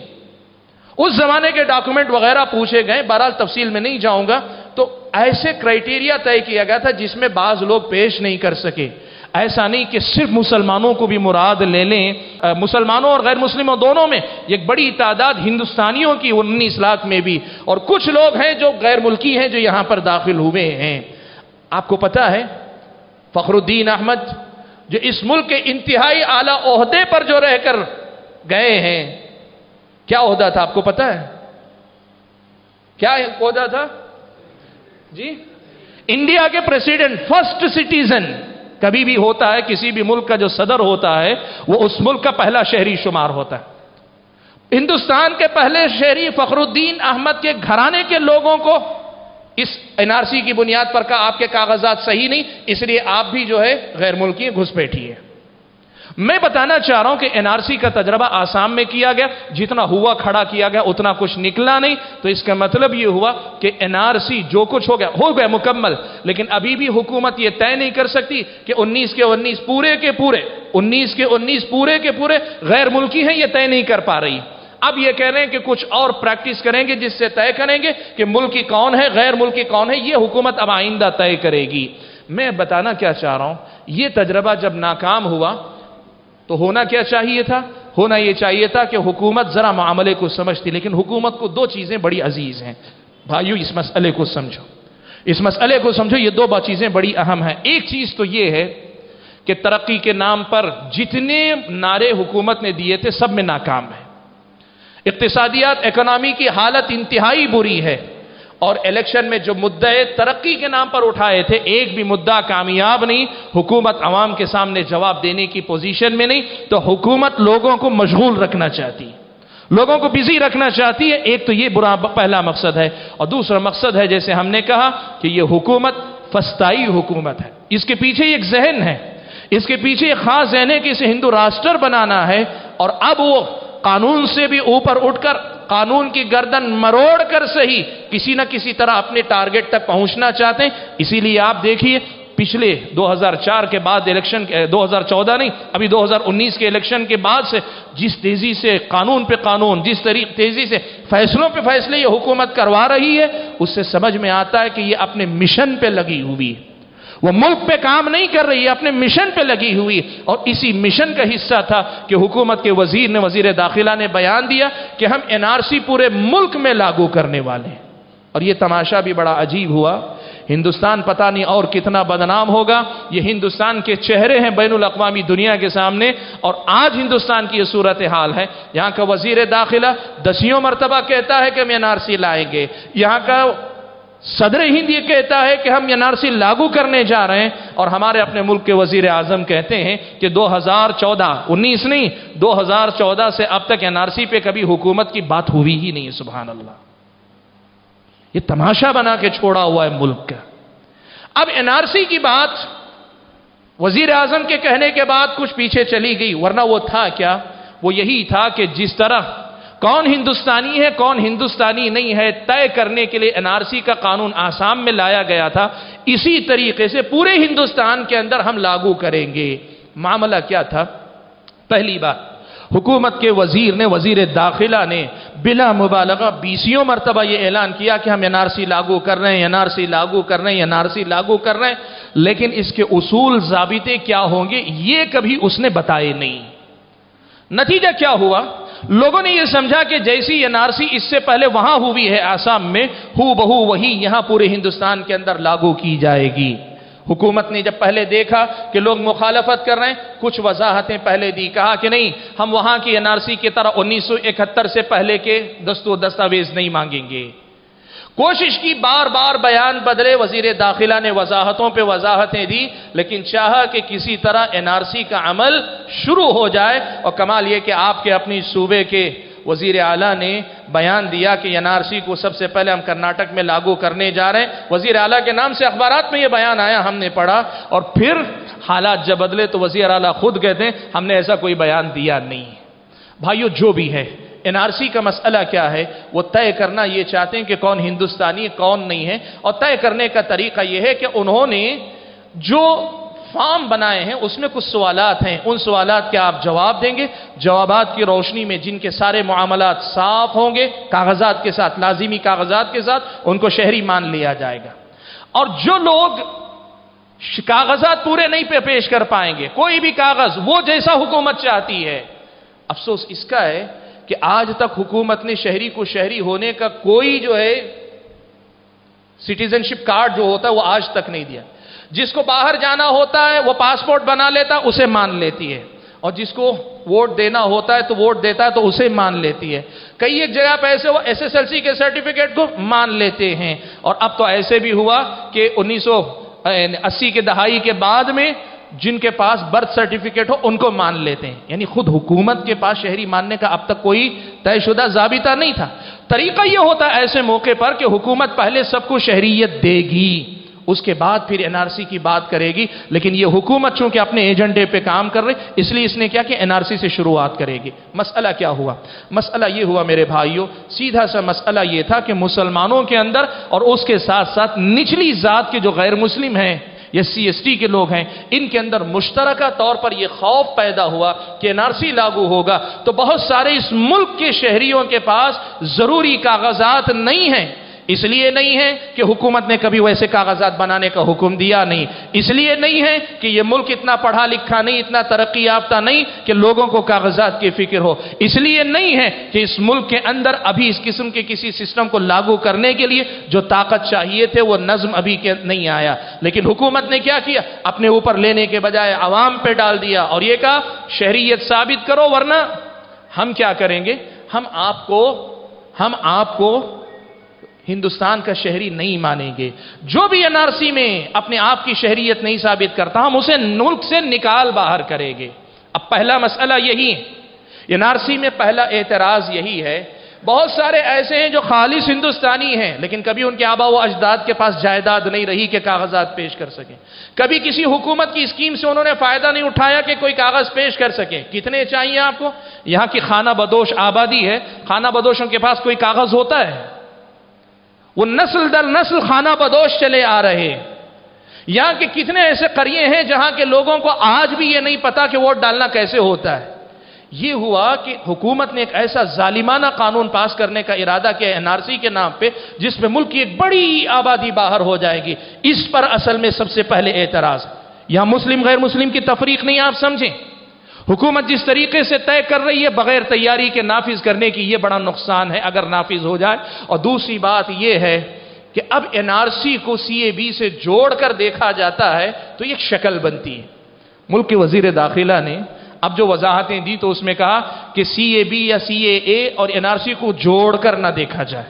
اس زمانے کے ڈاکومنٹ وغیرہ پوچھے گئے، بہرحال تفصیل میں نہیں جاؤں گا، تو ایسے کرائیٹیریا طے کیا گیا تھا جس میں بعض لوگ پیش نہیں کر سکے۔ ایسا نہیں کہ صرف مسلمانوں کو بھی مراد لے لیں، مسلمانوں اور غیر مسلموں دونوں میں ایک بڑی تعداد ہندوستانیوں کی 19 لاکھ میں بھی، اور کچھ لوگ ہیں جو غیر ملکی ہیں جو یہاں پر داخل ہوئے ہیں۔ آپ کو پتا ہے فخر الدین احمد جو اس ملک کے انتہائی اعلیٰ عہدے پر جو رہ کر گئے ہیں، کیا عہدہ تھا آپ کو پتا ہے؟ کیا عہدہ تھا جی؟ انڈیا کے پریزیڈنٹ، فرسٹ سٹیزن کبھی بھی ہوتا ہے، کسی بھی ملک کا جو صدر ہوتا ہے وہ اس ملک کا پہلا شہری شمار ہوتا ہے۔ ہندوستان کے پہلے شہری فخر الدین احمد کے گھرانے کے لوگوں کو اس NRC کی بنیاد پر کہا آپ کے کاغذات صحیح نہیں، اس لیے آپ بھی جو ہے غیر ملکی گھس بیٹھی ہے۔ میں بتانا چاہ رہا ہوں کہ NRC کا تجربہ آسام میں کیا گیا، جتنا ہوا کھڑا کیا گیا اتنا کچھ نکلا نہیں، تو اس کا مطلب یہ ہوا کہ NRC جو کچھ ہو گیا مکمل، لیکن ابھی بھی حکومت یہ طے نہیں کر سکتی کہ 19 کے 19 پورے کے پورے غیر ملکی ہیں، یہ طے نہیں کر پا رہی۔ اب یہ کہہ رہے ہیں کہ کچھ اور پریکٹس کریں گے جس سے طے کریں گے کہ ملکی کون ہے غیر ملکی کون ہے، یہ حکومت اب آئندہ طے کرے گی۔ میں بتانا کیا چاہ رہا ہوں، یہ تجربہ جب ناکام ہوا تو ہونا کیا چاہیے تھا؟ ہونا یہ چاہیے تھا کہ حکومت ذرا معاملے کو سمجھتی، لیکن حکومت کو دو چیزیں بڑی عزیز ہیں۔ بھائیو اس مسئلے کو سمجھو، یہ دو چیزیں بڑی اہم ہیں۔ ایک چیز تو یہ ہے کہ ترقی کے نام پر جتنے نعرے حکومت نے دیے تھے سب میں ناکام ہے، اقتصادیات اکنامی کی حالت انتہائی بری ہے، اور الیکشن میں جو مدعے ترقی کے نام پر اٹھائے تھے ایک بھی مدعا کامیاب نہیں، حکومت عوام کے سامنے جواب دینے کی پوزیشن میں نہیں، تو حکومت لوگوں کو مشغول رکھنا چاہتی ہے، لوگوں کو بزی رکھنا چاہتی ہے۔ ایک تو یہ پہلا مقصد ہے، اور دوسرا مقصد ہے جیسے ہم نے کہا کہ یہ حکومت فسطائی حکومت ہے، اس کے پیچھے ایک ذہن ہے، اس کے پیچھے ایک خاص ذہن ہے کہ اسے ہندو راشٹر بنانا ہے، اور اب وہ قانون سے بھی اوپر اٹھ کر قانون کی گردن مروڑ کر صحیح کسی نہ کسی طرح اپنے ٹارگٹ تک پہنچنا چاہتے ہیں۔ اسی لیے آپ دیکھیے پچھلے 2004 کے بعد الیکشن، 2014 نہیں ابھی 2019 کے الیکشن کے بعد سے جس تیزی سے قانون پہ قانون، جس تیزی سے فیصلوں پہ فیصلے یہ حکومت کروا رہی ہے، اس سے سمجھ میں آتا ہے کہ یہ اپنے مشن پہ لگی ہوئی ہے، وہ ملک پہ کام نہیں کر رہی ہے، اپنے مشن پہ لگی ہوئی، اور اسی مشن کا حصہ تھا کہ حکومت کے وزیر داخلہ نے بیان دیا کہ ہم NRC پورے ملک میں لاگو کرنے والے ہیں۔ اور یہ تماشا بھی بڑا عجیب ہوا، ہندوستان پتہ نہیں اور کتنا بدنام ہوگا، یہ ہندوستان کے چہرے ہیں بین الاقوامی دنیا کے سامنے، اور آج ہندوستان کی یہ صورتحال ہے۔ یہاں کا وزیر داخلہ 10 مرتبہ کہتا ہے کہ ہم NRC لائیں گے، یہاں کا صدر ہند یہ کہتا ہے کہ ہم NRC لاگو کرنے جا رہے ہیں، اور ہمارے اپنے ملک کے وزیر اعظم کہتے ہیں کہ 2014 سے اب تک NRC پہ کبھی حکومت کی بات ہوئی ہی نہیں ہے۔ سبحان اللہ، یہ تماشا بنا کے چھوڑا ہوا ہے ملک کا۔ اب NRC کی بات وزیر اعظم کے کہنے کے بعد کچھ پیچھے چلی گئی، ورنہ وہ تھا کیا؟ وہ یہی تھا کہ جس طرح کون ہندوستانی ہے کون ہندوستانی نہیں ہے طے کرنے کے لیے NRC کا قانون آسام میں لایا گیا تھا، اسی طریقے سے پورے ہندوستان کے اندر ہم لاگو کریں گے۔ معاملہ کیا تھا؟ پہلی بات، حکومت کے وزیر داخلہ نے بلا مبالغہ 20 مرتبہ یہ اعلان کیا کہ ہم NRC لاگو کر رہے ہیں، NRC لاگو کر رہے ہیں، NRC لاگو کر رہے ہیں، لیکن اس کے اصول ضابطے کیا ہوں گے یہ کبھی اس نے بتائے نہیں۔ نتیجہ کیا ہوا؟ لوگوں نے یہ سمجھا کہ جیسی NRC اس سے پہلے وہاں ہوئی ہے آسام میں، ہو بہو وہی یہاں پورے ہندوستان کے اندر لاگو کی جائے گی۔ حکومت نے جب پہلے دیکھا کہ لوگ مخالفت کر رہے ہیں، کچھ وضاحتیں پہلے دی، کہا کہ نہیں، ہم وہاں کی NRC کی طرح 1971 سے پہلے کے دستاویز نہیں مانگیں گے۔ کوشش کی، بار بار بیان بدلے، وزیر داخلہ نے وضاحتوں پہ وضاحتیں دی، لیکن چاہا کہ کسی طرح NRC کا عمل شروع ہو جائے، اور کمال یہ کہ آپ کے اپنی صوبے کے وزیر اعلیٰ نے بیان دیا کہ NRC کو سب سے پہلے ہم کرناٹک میں لاگو کرنے جا رہے ہیں۔ وزیر اعلیٰ کے نام سے اخبارات میں یہ بیان آیا، ہم نے پڑھا، اور پھر حالات جب بدلے تو وزیر اعلیٰ خود کہتے ہیں ہم نے ایسا کوئی بیان دیا نہیں۔ بھائیو، جو بھی ہے، NRC کا مسئلہ کیا ہے؟ وہ طے کرنا یہ چاہتے ہیں کہ کون ہندوستانی کون نہیں ہے، اور طے کرنے کا طریقہ یہ ہے کہ انہوں نے جو فارم بنائے ہیں اس میں کچھ سوالات ہیں، ان سوالات کے آپ جواب دیں گے، جوابات کی روشنی میں جن کے سارے معاملات صاف ہوں گے کاغذات کے ساتھ، لازمی کاغذات کے ساتھ، ان کو شہری مان لیا جائے گا۔ اور جو لوگ کاغذات پورے نہیں پیش کر پائیں گے، کوئی بھی کاغذ وہ جیسا حکومت چاہتی ہے، افسوس اس کا ہے کہ آج تک حکومت نے شہری کو شہری ہونے کا کوئی جو ہے سٹیزن شپ کارڈ جو ہوتا ہے وہ آج تک نہیں دیا۔ جس کو باہر جانا ہوتا ہے وہ پاسپورٹ بنا لیتا ہے، اسے مان لیتی ہے، اور جس کو ووٹ دینا ہوتا ہے تو ووٹ دیتا ہے تو اسے مان لیتی ہے۔ کئی ایک جگہ پہ ایسے وہ SSLC کے سرٹیفکیٹ کو مان لیتے ہیں، اور اب تو ایسے بھی ہوا کہ 1980 کے دہائی کے بعد میں جن کے پاس برتھ سرٹیفکیٹ ہو ان کو مان لیتے ہیں۔ یعنی خود حکومت کے پاس شہری ماننے کا اب تک کوئی طے شدہ ضابطہ نہیں تھا۔ طریقہ یہ ہوتا ہے ایسے موقع پر کہ حکومت پہلے سب کو شہریت دے گی، اس کے بعد پھر NRC کی بات کرے گی، لیکن یہ حکومت چونکہ اپنے ایجنڈے پہ کام کر رہے اس لیے اس نے کیا کہ NRC سے شروعات کرے گی۔ مسئلہ کیا ہوا؟ مسئلہ یہ ہوا میرے بھائیوں، سیدھا سا مسئلہ یہ تھا کہ مسلمانوں کے اندر اور اس کے ساتھ ساتھ نچلی ذات کے جو غیر مسلم ہیں یا CST کے لوگ ہیں، ان کے اندر مشترکہ طور پر یہ خوف پیدا ہوا کہ NRC لاگو ہوگا تو بہت سارے اس ملک کے شہریوں کے پاس ضروری کاغذات نہیں ہیں۔ اس لیے نہیں ہے کہ حکومت نے کبھی ویسے کاغذات بنانے کا حکم دیا نہیں، اس لیے نہیں ہے کہ یہ ملک اتنا پڑھا لکھا نہیں، اتنا ترقی یافتہ نہیں کہ لوگوں کو کاغذات کی فکر ہو، اس لیے نہیں ہے کہ اس ملک کے اندر ابھی اس قسم کے کسی سسٹم کو لاگو کرنے کے لیے جو طاقت چاہیے تھے وہ نظم ابھی نہیں آیا، لیکن حکومت نے کیا کیا؟ اپنے اوپر لینے کے بجائے عوام پہ ڈال دیا، اور یہ کہا شہریت ثابت کرو ورنہ ہم کیا کریں گے، ہم آپ کو ہندوستان کا شہری نہیں مانیں گے۔ جو بھی NRC میں اپنے آپ کی شہریت نہیں ثابت کرتا ہم اسے ملک سے نکال باہر کریں گے۔ اب پہلا مسئلہ یہی ہے، NRC میں پہلا اعتراض یہی ہے، بہت سارے ایسے ہیں جو خالص ہندوستانی ہیں لیکن کبھی ان کے آبا و اجداد کے پاس جائیداد نہیں رہی کہ کاغذات پیش کر سکیں، کبھی کسی حکومت کی اسکیم سے انہوں نے فائدہ نہیں اٹھایا کہ کوئی کاغذ پیش کر سکے۔ کتنے چاہیے آپ کو؟ یہاں کی خانہ بدوش آبادی ہے، خانہ بدوشوں کے پاس کوئی کاغذ ہوتا ہے؟ وہ نسل در نسل خانہ بدوش چلے آ رہے ہیں۔ یہاں کے کتنے ایسے قریے ہیں جہاں کے لوگوں کو آج بھی یہ نہیں پتا کہ ووٹ ڈالنا کیسے ہوتا ہے۔ یہ ہوا کہ حکومت نے ایک ایسا ظالمانہ قانون پاس کرنے کا ارادہ کیا NRC کے نام پہ جس میں ملک کی ایک بڑی آبادی باہر ہو جائے گی۔ اس پر اصل میں سب سے پہلے اعتراض، یہاں مسلم غیر مسلم کی تفریق نہیں، آپ سمجھیں، حکومت جس طریقے سے طے کر رہی ہے بغیر تیاری کے نافذ کرنے کی، یہ بڑا نقصان ہے اگر نافذ ہو جائے۔ اور دوسری بات یہ ہے کہ اب NRC کو CAB سے جوڑ کر دیکھا جاتا ہے تو ایک شکل بنتی ہے۔ ملک کے وزیر داخلہ نے اب جو وضاحتیں دی تو اس میں کہا کہ CAB یا CAA اور NRC کو جوڑ کر نہ دیکھا جائے۔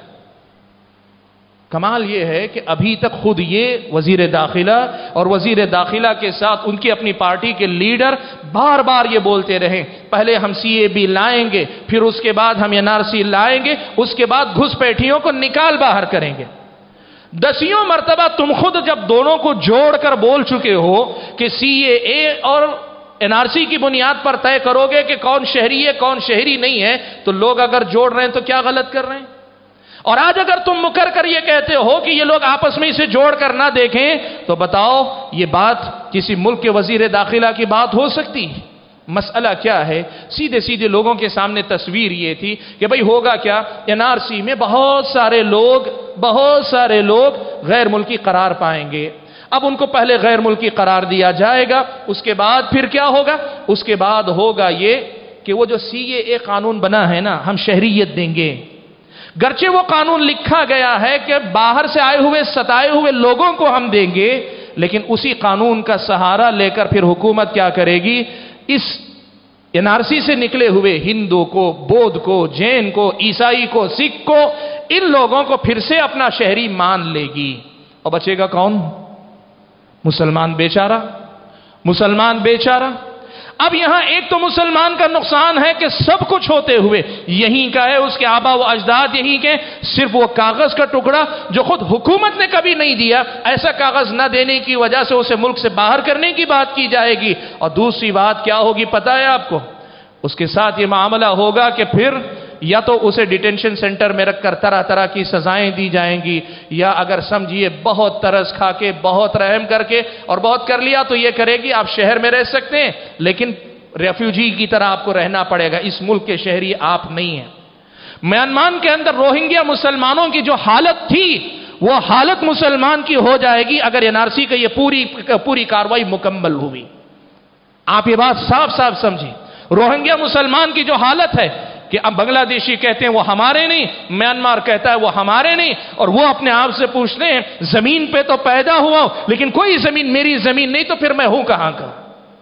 کمال یہ ہے کہ ابھی تک خود یہ وزیر داخلہ اور وزیر داخلہ کے ساتھ ان کی اپنی پارٹی کے لیڈر بار بار یہ بولتے رہے پہلے ہم CAB لائیں گے، پھر اس کے بعد ہم NRC لائیں گے، اس کے بعد گھس پیٹھیوں کو نکال باہر کریں گے۔ 10 मर्तबा तुम खुद जब दोनों को जोड़ कर बोल चुके हो कि CAA और NRC की बुनियाद पर तय करोगे कि कौन शहरी है कौन शहरी नहीं है, तो लोग अगर जोड़ रहे हैं तो क्या गलत कर रहे हैं? और आज अगर तुम मुकर कर ये कहते हो कि ये लोग आपस में इसे जोड़ कर ना देखें, तो बताओ ये बात किसी मुल्क के वजीर दाखिला की बात हो सकती है? मसला क्या है? सीधे सीधे लोगों के सामने तस्वीर ये थी कि भाई होगा क्या, NRC में बहुत सारे लोग गैर मुल्की करार पाएंगे। अब उनको पहले गैर मुल्की करार दिया जाएगा, उसके बाद फिर क्या होगा? उसके बाद होगा ये कि वो जो CAA कानून बना है ना, हम शहरियत देंगे। गरचे वो कानून लिखा गया है कि बाहर से आए हुए सताए हुए लोगों को हम देंगे, लेकिन उसी कानून का सहारा लेकर फिर हुकूमत क्या करेगी? इस NRC से निकले हुए हिंदू को, बौद्ध को, जैन को, ईसाई को, सिख को, इन लोगों को फिर से अपना शहरी मान लेगी। और बचेगा कौन? मुसलमान बेचारा। अब यहां एक तो मुसलमान का नुकसान है कि सब कुछ होते हुए यहीं का है, उसके आबा व अजदाद यहीं के, सिर्फ वो कागज का टुकड़ा जो खुद हुकूमत ने कभी नहीं दिया, ऐसा कागज न देने की वजह से उसे मुल्क से बाहर करने की बात की जाएगी। और दूसरी बात क्या होगी पता है आपको? उसके साथ ये मामला होगा कि फिर या तो उसे डिटेंशन सेंटर में रखकर तरह तरह की सजाएं दी जाएंगी, या अगर समझिए बहुत तरस खा के, बहुत रहम करके और बहुत कर लिया तो ये करेगी आप शहर में रह सकते हैं, लेकिन रेफ्यूजी की तरह आपको रहना पड़ेगा, इस मुल्क के शहरी आप नहीं हैं। म्यांमार के अंदर रोहिंग्या मुसलमानों की जो हालत थी, वो हालत मुसलमान की हो जाएगी अगर NRC का ये पूरी कार्रवाई मुकम्मल हुई। आप ये बात साफ साफ समझिए। रोहिंग्या मुसलमान की जो हालत है कि अब बांग्लादेशी कहते हैं वो हमारे नहीं, म्यांमार कहता है वो हमारे नहीं, और वो अपने आप से पूछते हैं जमीन पे तो पैदा हुआ लेकिन कोई जमीन मेरी जमीन नहीं, तो फिर मैं हूं कहां का?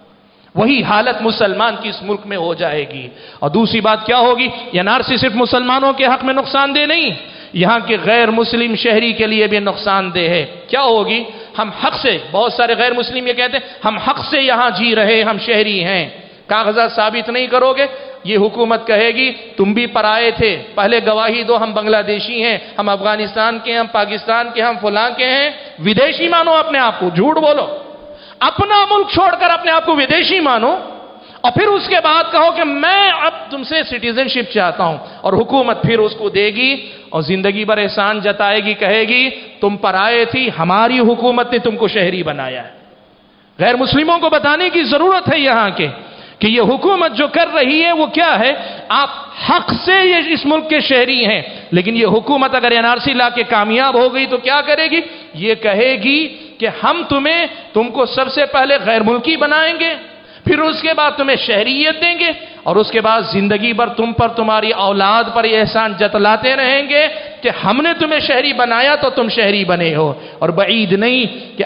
वही हालत मुसलमान की इस मुल्क में हो जाएगी। और दूसरी बात क्या होगी? NRC सिर्फ मुसलमानों के हक में नुकसानदेह नहीं, यहां के गैर मुस्लिम शहरी के लिए भी नुकसानदेह है। क्या होगी? हम हक से, बहुत सारे गैर मुस्लिम ये कहते हैं हम हक से यहां जी रहे, हम शहरी हैं, कागजात साबित नहीं करोगे, ये हुकूमत कहेगी तुम भी पराए थे, पहले गवाही दो, हम बांग्लादेशी हैं, हम अफगानिस्तान के, हम पाकिस्तान के, हम फलां के हैं, विदेशी मानो अपने आप को, झूठ बोलो, अपना मुल्क छोड़कर अपने आप को विदेशी मानो, और फिर उसके बाद कहो कि मैं अब तुमसे सिटीजनशिप चाहता हूं, और हुकूमत फिर उसको देगी और जिंदगी भर एहसान जताएगी, कहेगी तुम पराए थी, हमारी हुकूमत ने तुमको शहरी बनाया है। गैर मुस्लिमों को बताने की जरूरत है यहां के कि ये हुकूमत जो कर रही है वो क्या है? आप हक से ये इस मुल्क के शहरी हैं, लेकिन ये हुकूमत अगर NRC ला के कामयाब हो गई तो क्या करेगी? ये कहेगी कि हम तुमको सबसे पहले गैर मुल्की बनाएंगे, फिर उसके बाद तुम्हें शहरियत देंगे, और उसके बाद जिंदगी भर तुम पर, तुम्हारी औलाद पर यह एहसान जतलाते रहेंगे कि हमने तुम्हें शहरी बनाया तो तुम शहरी बने हो। और बईद नहीं कि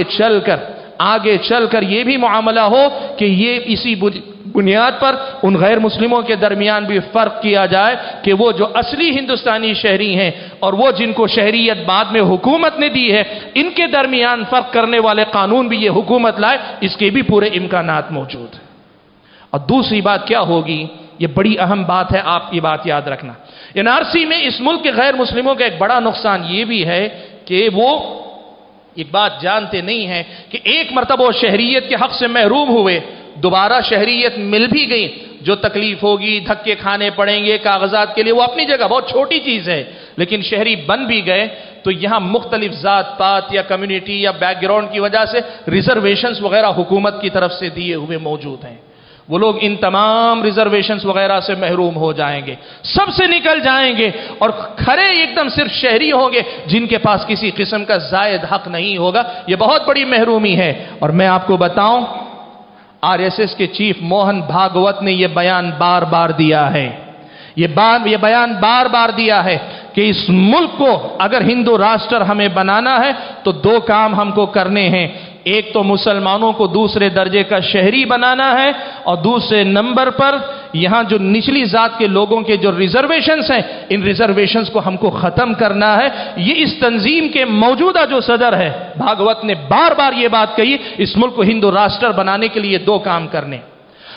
आगे चलकर यह भी मामला हो कि ये इसी बुनियाद पर उन गैर मुस्लिमों के दरमियान भी फर्क किया जाए कि वो जो असली हिंदुस्तानी शहरी हैं और वो जिनको शहरियत बाद में हुकूमत ने दी है, इनके दरमियान फर्क करने वाले कानून भी ये हुकूमत लाए, इसके भी पूरे इम्कानात मौजूद हैं। और दूसरी बात क्या होगी? ये बड़ी अहम बात है, आप ये बात याद रखना। NRC में इस मुल्क के गैर मुस्लिमों का एक बड़ा नुकसान ये भी है कि वो एक बात जानते नहीं है कि एक मरतबा वो शहरियत के हक से महरूम हुए, दोबारा शहरियत मिल भी गई, जो तकलीफ होगी, धक्के खाने पड़ेंगे कागजात के लिए, वो अपनी जगह बहुत छोटी चीज है, लेकिन शहरी बन भी गए तो यहां मुख्तलिफ जात पात या कम्युनिटी या बैकग्राउंड की वजह से रिजर्वेशंस वगैरह हुकूमत की तरफ से दिए हुए मौजूद हैं। वो लोग इन तमाम रिजर्वेशंस वगैरह से महरूम हो जाएंगे, सबसे निकल जाएंगे, और खरे एकदम सिर्फ शहरी होंगे जिनके पास किसी किस्म का जायद हक नहीं होगा। ये बहुत बड़ी महरूमी है। और मैं आपको बताऊं, RSS के चीफ मोहन भागवत ने यह बयान बार बार दिया है, ये बयान बार बार दिया है कि इस मुल्क को अगर हिंदू राष्ट्र हमें बनाना है तो दो काम हमको करने हैं। एक तो मुसलमानों को दूसरे दर्जे का शहरी बनाना है, और दूसरे नंबर पर यहां जो निचली जात के लोगों के जो रिजर्वेशंस हैं, इन रिजर्वेशंस को हमको खत्म करना है। ये इस तंजीम के मौजूदा जो सदर है भागवत ने बार बार ये बात कही, इस मुल्क को हिंदू राष्ट्र बनाने के लिए दो काम करने।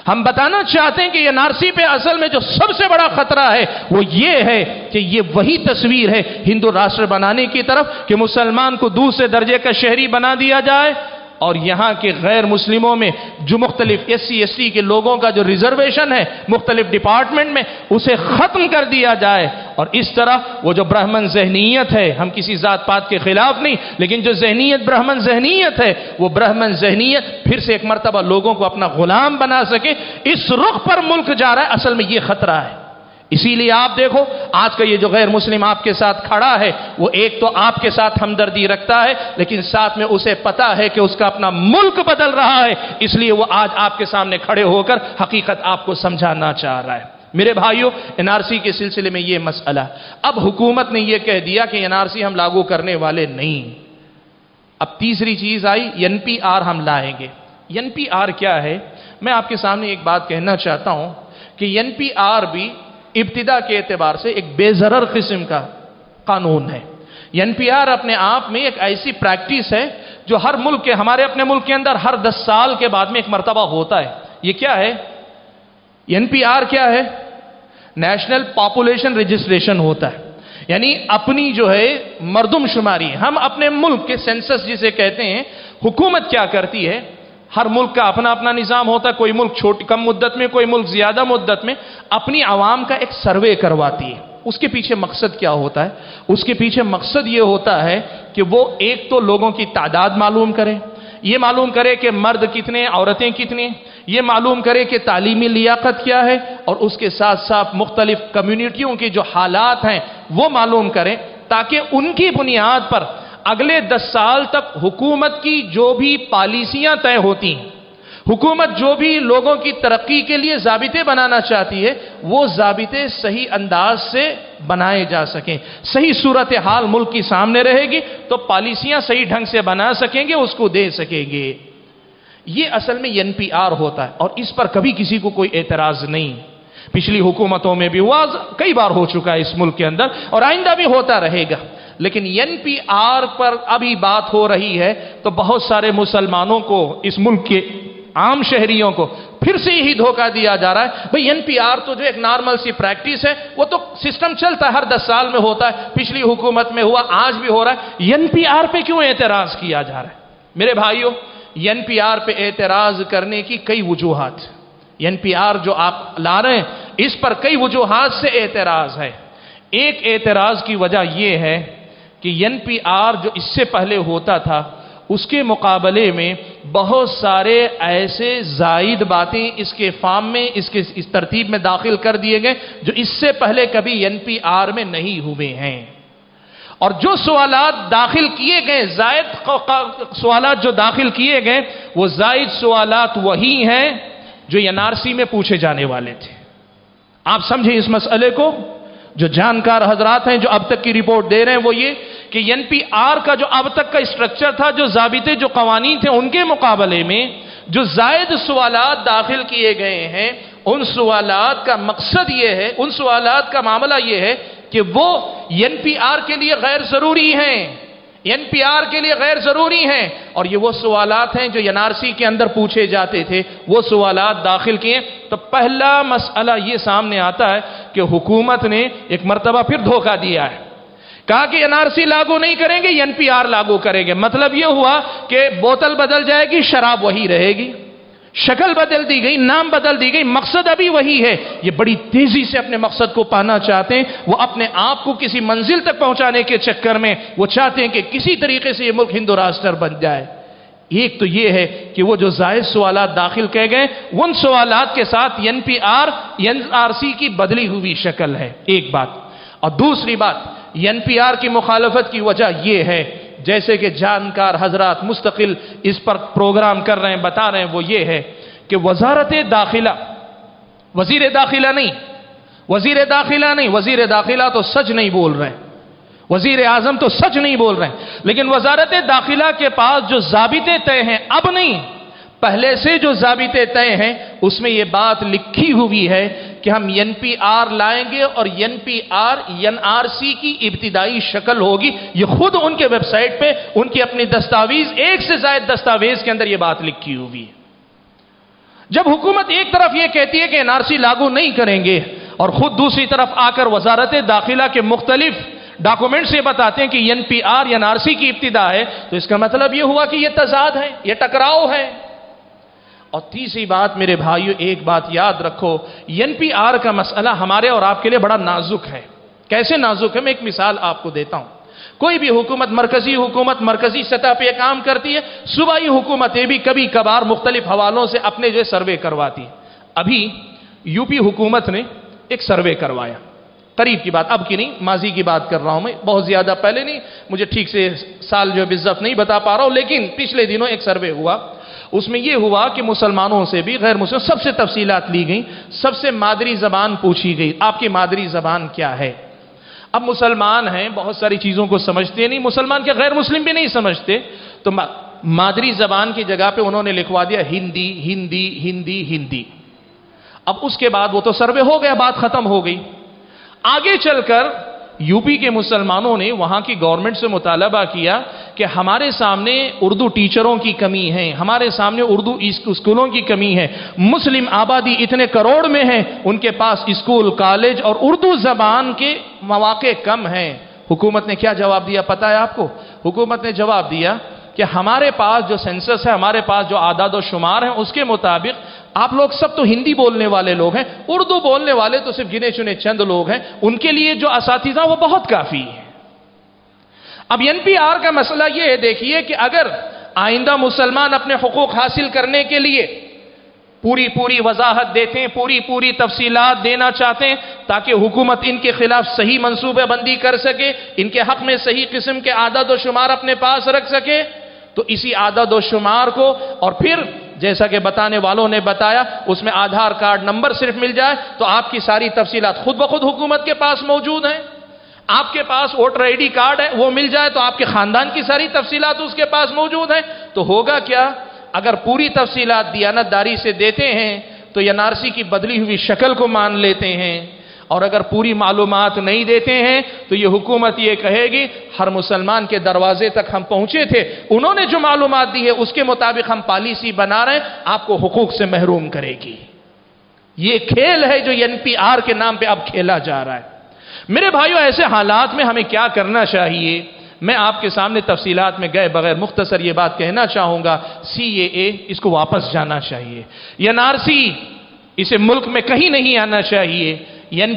ہم بتانا چاہتے ہیں کہ NRC پہ اصل میں جو سب سے بڑا خطرہ ہے وہ یہ ہے کہ یہ وہی تصویر ہے ہندو راشٹر بنانے کی طرف کہ مسلمان کو دوسرے درجے کا شہری بنا دیا جائے اور یہاں کے غیر مسلموں میں جو مختلف SC/ST کے لوگوں کا جو ریزرویشن ہے مختلف ڈپارٹمنٹ میں اسے ختم کر دیا جائے، اور اس طرح وہ جو برہمن ذہنیت ہے، ہم کسی ذات پات کے خلاف نہیں، لیکن جو ذہنیت برہمن ذہنیت ہے وہ برہمن ذہنیت پھر سے ایک مرتبہ لوگوں کو اپنا غلام بنا سکے، اس رخ پر ملک جا رہا ہے۔ اصل میں یہ خطرہ ہے۔ اسی لیے آپ دیکھو آج کا یہ جو غیر مسلم آپ کے ساتھ کھڑا ہے وہ ایک تو آپ کے ساتھ ہمدردی رکھتا ہے، لیکن ساتھ میں اسے پتا ہے کہ اس کا اپنا ملک بدل رہا ہے، اس لیے وہ آج آپ کے سامنے کھڑے ہو کر حقیقت آپ کو سمجھانا چاہ رہا ہے۔ میرے بھائیوں، NRC کے سلسلے میں یہ مسئلہ، اب حکومت نے یہ کہہ دیا کہ NRC ہم لاگو کرنے والے نہیں۔ اب تیسری چیز آئی NPR ہم لائیں گے۔ NPR کیا ہے؟ میں آپ کے سامنے ایک بات کہنا چاہتا ہوں کہ NPR بھی ابتدا کے اعتبار سے ایک بے ضرر قسم کا قانون ہے۔ NPR اپنے آپ میں ایک ایسی پریکٹس ہے جو ہر ملک کے، ہمارے اپنے ملک کے اندر ہر 10 سال کے بعد میں ایک مرتبہ ہوتا ہے۔ یہ کیا ہے؟ NPR کیا ہے؟ نیشنل پاپولیشن رجسٹریشن ہوتا ہے، یعنی اپنی جو ہے مردم شماری، ہم اپنے ملک کے سینسس جسے کہتے ہیں، حکومت کیا کرتی ہے؟ ہر ملک کا اپنا اپنا نظام ہوتا ہے، کوئی ملک چھوٹی کم مدت میں، کوئی ملک زیادہ مدت میں اپنی عوام کا ایک سروے کرواتی ہے۔ اس کے پیچھے مقصد کیا ہوتا ہے؟ اس کے پیچھے مقصد یہ ہوتا ہے کہ وہ ایک تو لوگوں کی تعداد معلوم کرے، یہ معلوم کرے کہ مرد کتنے، عورتیں کتنی، یہ معلوم کرے کہ تعلیمی لیاقت کیا ہے، اور اس کے ساتھ ساتھ مختلف کمیونٹیوں کے جو حالات ہیں وہ معلوم کریں، تاکہ ان کی بنیاد پر اگلے 10 سال تک حکومت کی جو بھی پالیسیاں طے ہوتی ہیں، حکومت جو بھی لوگوں کی ترقی کے لیے ضابطے بنانا چاہتی ہے، وہ ضابطے صحیح انداز سے بنائے جا سکیں۔ صحیح صورتحال ملک کی سامنے رہے گی تو پالیسیاں صحیح ڈھنگ سے بنا سکیں گے، اس کو دے سکیں گے۔ یہ اصل میں NPR ہوتا ہے، اور اس پر کبھی کسی کو کوئی اعتراض نہیں۔ پچھلی حکومتوں میں بھی ہوا، کئی بار ہو چکا ہے اس ملک کے اندر، اور آئندہ بھی ہوتا رہے گا۔ لیکن NPR پر ابھی بات ہو رہی ہے تو بہت سارے مسلمانوں کو، اس ملک کے عام شہریوں کو پھر سے یہی دھوکہ دیا جا رہا ہے۔ بھئی NPR تو جو ایک نارمل سی پریکٹس ہے، وہ تو سسٹم چلتا ہے، ہر 10 سال میں ہوتا ہے، پچھلی حکومت میں ہوا، آج بھی ہو رہا ہے، NPR پہ کیوں اعتراض کیا جا رہا ہے؟ میرے بھائیوں، NPR پہ اعتراض کرنے کی کئی وجوہات، NPR جو آپ لا رہے ہیں اس پر کئی وجوہات سے اعتراض ہے۔ ایک اعتراض کی وجہ یہ ہے کہ NPR جو اس سے پہلے ہوتا تھا اس کے مقابلے میں بہت سارے ایسے زائد باتیں اس کے فارم میں، اس ترتیب میں داخل کر دیے گئے جو اس سے پہلے کبھی NPR میں نہیں ہوئے ہیں۔ اور جو سوالات داخل کیے گئے، زائد سوالات جو داخل کیے گئے، وہ زائد سوالات وہی ہیں جو NRC میں پوچھے جانے والے تھے۔ آپ سمجھیں اس مسئلے کو، جو جانکار حضرات ہیں جو اب تک کی رپورٹ دے رہے ہیں وہ یہ کہ NPR کا جو اب تک کا اسٹرکچر تھا، جو ضابطے، جو قوانین تھے، ان کے مقابلے میں جو زائد سوالات داخل کیے گئے ہیں، ان سوالات کا مقصد یہ ہے، ان سوالات کا معاملہ یہ ہے کہ وہ NPR کے لیے غیر ضروری ہیں، NPR کے لیے غیر ضروری ہیں، اور یہ وہ سوالات ہیں جو NRC کے اندر پوچھے جاتے تھے، وہ سوالات داخل کیے۔ تو پہلا مسئلہ یہ سامنے آتا ہے کہ حکومت نے ایک مرتبہ پھر دھوکہ دیا ہے، کہا کہ NRC لاگو نہیں کریں گے، NPR لاگو کریں گے۔ مطلب یہ ہوا کہ بوتل بدل جائے گی، شراب وہی رہے گی، شکل بدل دی گئی، نام بدل دی گئی، مقصد ابھی وہی ہے۔ یہ بڑی تیزی سے اپنے مقصد کو پانا چاہتے ہیں، وہ اپنے آپ کو کسی منزل تک پہنچانے کے چکر میں وہ چاہتے ہیں کہ کسی طریقے سے یہ ملک ہندو راشٹر بن جائے۔ ایک تو یہ ہے کہ وہ جو زائد سوالات داخل کیے گئے، ان سوالات کے ساتھ NRC کی بدلی ہوئی شکل ہے، ایک بات۔ اور دوسری بات، NPR کی مخالفت کی وجہ یہ ہے، جیسے کہ جانکار حضرات مستقل اس پر پروگرام کر رہے ہیں، بتا رہے ہیں، وہ یہ ہے کہ وزارت داخلہ، وزیر داخلہ نہیں، وزیر داخلہ تو سچ نہیں بول رہے ہیں، وزیر اعظم تو سچ نہیں بول رہے ہیں، لیکن وزارت داخلہ کے پاس جو ضابطے طے ہیں، اب نہیں، پہلے سے جو ضابطے طے ہیں، اس میں یہ بات لکھی ہوئی ہے کہ ہم NPR لائیں گے، اور NPR NRC کی ابتدائی شکل ہوگی۔ یہ خود ان کے ویب سائٹ پہ، ان کی اپنی دستاویز، ایک سے زائد دستاویز کے اندر یہ بات لکھی ہوئی ہے۔ جب حکومت ایک طرف یہ کہتی ہے کہ این آر سی لاگو نہیں کریں گے اور خود دوسری طرف آ کر وزارت داخلہ کے مختلف ڈاکومنٹس یہ بتاتے ہیں کہ این پی آر یا این آر سی کی ابتدا ہے، تو اس کا مطلب یہ ہوا کہ یہ تضاد ہے، یہ ٹکراؤ ہے۔ اور تیسری بات میرے بھائیو، ایک بات یاد رکھو، این پی آر کا مسئلہ ہمارے اور آپ کے لیے بڑا نازک ہے۔ کیسے نازک ہے؟ میں ایک مثال آپ کو دیتا ہوں۔ کوئی بھی حکومت مرکزی سطح پہ کام کرتی ہے، صوبائی حکومتیں بھی کبھی کبھار مختلف حوالوں سے اپنے جو سروے کرواتی ہیں۔ ابھی یو پی حکومت نے ایک سروے کروایا، قریب کی بات، اب کی نہیں، ماضی کی بات کر رہا ہوں میں، بہت زیادہ پہلے نہیں، مجھے ٹھیک سے سال جو بالضبط نہیں بتا پا رہا ہوں، لیکن پچھلے دنوں ایک سروے ہوا۔ اس میں یہ ہوا کہ مسلمانوں سے بھی غیر مسلم سب سے تفصیلات لی گئیں، سب سے مادری زبان پوچھی گئی، آپ کی مادری زبان کیا ہے؟ اب مسلمان ہیں، بہت ساری چیزوں کو سمجھتے نہیں، مسلمان کے غیر مسلم بھی نہیں سمجھتے، تو مادری زبان کی جگہ پہ انہوں نے لکھوا دیا ہندی ہندی ہندی ہندی۔ اب اس کے بعد وہ تو سروے ہو گیا، بات ختم ہو گئی۔ آگے چل کر یو پی کے مسلمانوں نے وہاں کی گورنمنٹ سے مطالبہ کیا کہ ہمارے سامنے اردو ٹیچروں کی کمی ہے، ہمارے سامنے اردو اسکولوں کی کمی ہے، مسلم آبادی اتنے کروڑ میں ہے، ان کے پاس اسکول، کالج اور اردو زبان کے مواقع کم ہیں۔ حکومت نے کیا جواب دیا پتہ ہے آپ کو؟ حکومت نے جواب دیا کہ ہمارے پاس جو سینسس ہے، ہمارے پاس جو اعداد و شمار ہیں، اس کے مطابق آپ لوگ سب تو ہندی بولنے والے لوگ ہیں، اردو بولنے والے تو صرف گنے چنے چند لوگ ہیں، ان کے لیے جو اساتذہ وہ بہت کافی ہے۔ اب این پی آر کا مسئلہ یہ ہے، دیکھیے کہ اگر آئندہ مسلمان اپنے حقوق حاصل کرنے کے لیے پوری وضاحت دیتے ہیں، پوری تفصیلات دینا چاہتے ہیں تاکہ حکومت ان کے خلاف صحیح منصوبہ بندی کر سکے، ان کے حق میں صحیح قسم کے اعداد و شمار اپنے پاس رکھ سکے، تو اسی اعداد و شمار کو اور پھر جیسا کہ بتانے والوں نے بتایا اس میں آدھار کارڈ نمبر صرف مل جائے تو آپ کی ساری تفصیلات خود بخود حکومت کے پاس موجود ہیں۔ آپ کے پاس ووٹر آئی ڈی کارڈ ہے، وہ مل جائے تو آپ کے خاندان کی ساری تفصیلات اس کے پاس موجود ہیں، تو ہوگا کیا؟ اگر پوری تفصیلات دیانتداری سے دیتے ہیں تو این آر سی کی بدلی ہوئی شکل کو مان لیتے ہیں، اور اگر پوری معلومات نہیں دیتے ہیں تو یہ حکومت یہ کہے گی ہر مسلمان کے دروازے تک ہم پہنچے تھے، انہوں نے جو معلومات دی ہے اس کے مطابق ہم پالیسی بنا رہے ہیں، آپ کو حقوق سے محروم کرے گی۔ یہ کھیل ہے جو این پی آر کے نام پہ اب کھیلا جا رہا ہے۔ میرے بھائیو، ایسے حالات میں ہمیں کیا کرنا چاہیے؟ میں آپ کے سامنے تفصیلات میں گئے بغیر مختصر یہ بات کہنا چاہوں گا، سی اے اے اس کو واپس جانا چاہیے، این آر سی اسے ملک میں کہیں نہیں آنا چاہیے، این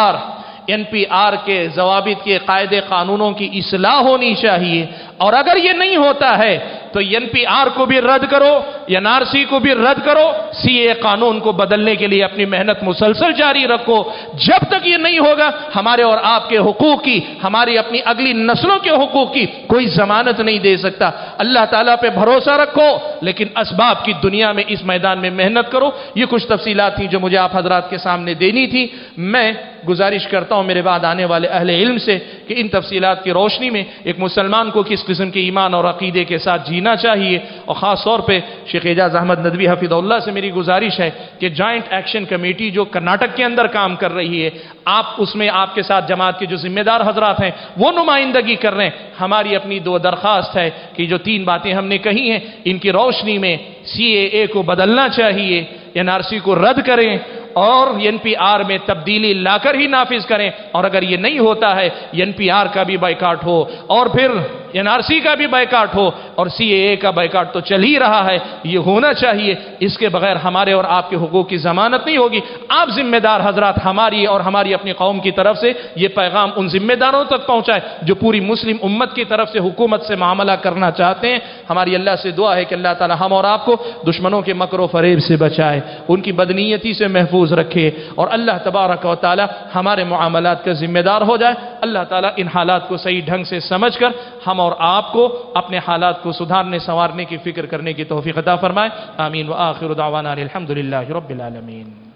پی آر کے ضوابط کے قاعدے قانونوں کی اصلاح ہونی چاہیے، اور اگر یہ نہیں ہوتا ہے تو این پی آر کو بھی رد کرو، این آر سی کو بھی رد کرو، سی اے قانون کو بدلنے کے لیے اپنی محنت مسلسل جاری رکھو۔ جب تک یہ نہیں ہوگا ہمارے اور آپ کے حقوق کی، ہماری اپنی اگلی نسلوں کے حقوق کی کوئی ضمانت نہیں دے سکتا۔ اللہ تعالیٰ پہ بھروسہ رکھو، لیکن اسباب کی دنیا میں اس میدان میں محنت کرو۔ یہ کچھ تفصیلات تھیں جو مجھے آپ حضرات کے سامنے دینی تھی۔ میں گزارش کرتا ہوں میرے بعد آنے والے اہل علم سے کہ ان تفصیلات کی روشنی میں ایک مسلمان کو کس قسم کے ایمان اور عقیدے کے ساتھ جینا چاہیے، اور خاص طور پہ شیخ اعجاز احمد ندوی حفظہ اللہ سے میری گزارش ہے کہ جوائنٹ ایکشن کمیٹی جو کرناٹک کے اندر کام کر رہی ہے، آپ اس میں آپ کے ساتھ جماعت کے جو ذمہ دار حضرات ہیں وہ نمائندگی کر رہے ہیں۔ ہماری اپنی دو درخواست ہے کہ جو 3 باتیں ہم نے کہی ہیں ان کی روشنی میں سی اے اے کو بدلنا چاہیے، این آر سی کو رد کریں اور این پی آر میں تبدیلی لا کر ہی نافذ کریں، اور اگر یہ نہیں ہوتا ہے این پی آر کا بھی بائیکاٹ ہو اور پھر این آر سی کا بھی بائیکاٹ ہو، اور سی اے اے کا بائیکاٹ تو چل ہی رہا ہے، یہ ہونا چاہیے۔ اس کے بغیر ہمارے اور آپ کے حقوق کی ضمانت نہیں ہوگی۔ آپ ذمہ دار حضرات ہماری اور ہماری اپنی قوم کی طرف سے یہ پیغام ان ذمہ داروں تک پہنچائے جو پوری مسلم امت کی طرف سے حکومت سے معاملہ کرنا چاہتے ہیں۔ ہماری اللہ سے دعا ہے کہ اللہ تعالی ہم اور آپ کو دشمنوں کے مکر و فریب سے بچائے، ان کی بدنیتی سے محفوظ رکھے، اور اللہ تبارک و تعالی ہمارے معاملات کا ذمہ دار ہو جائے۔ اللہ تعالی ان حالات کو صحیح ڈھنگ سے سمجھ کر ہم اور آپ کو اپنے حالات کو سدھارنے سنوارنے کی فکر کرنے کی توفیق عطا فرمائے۔ آمین وآخر دعوانا الحمدللہ رب العالمین۔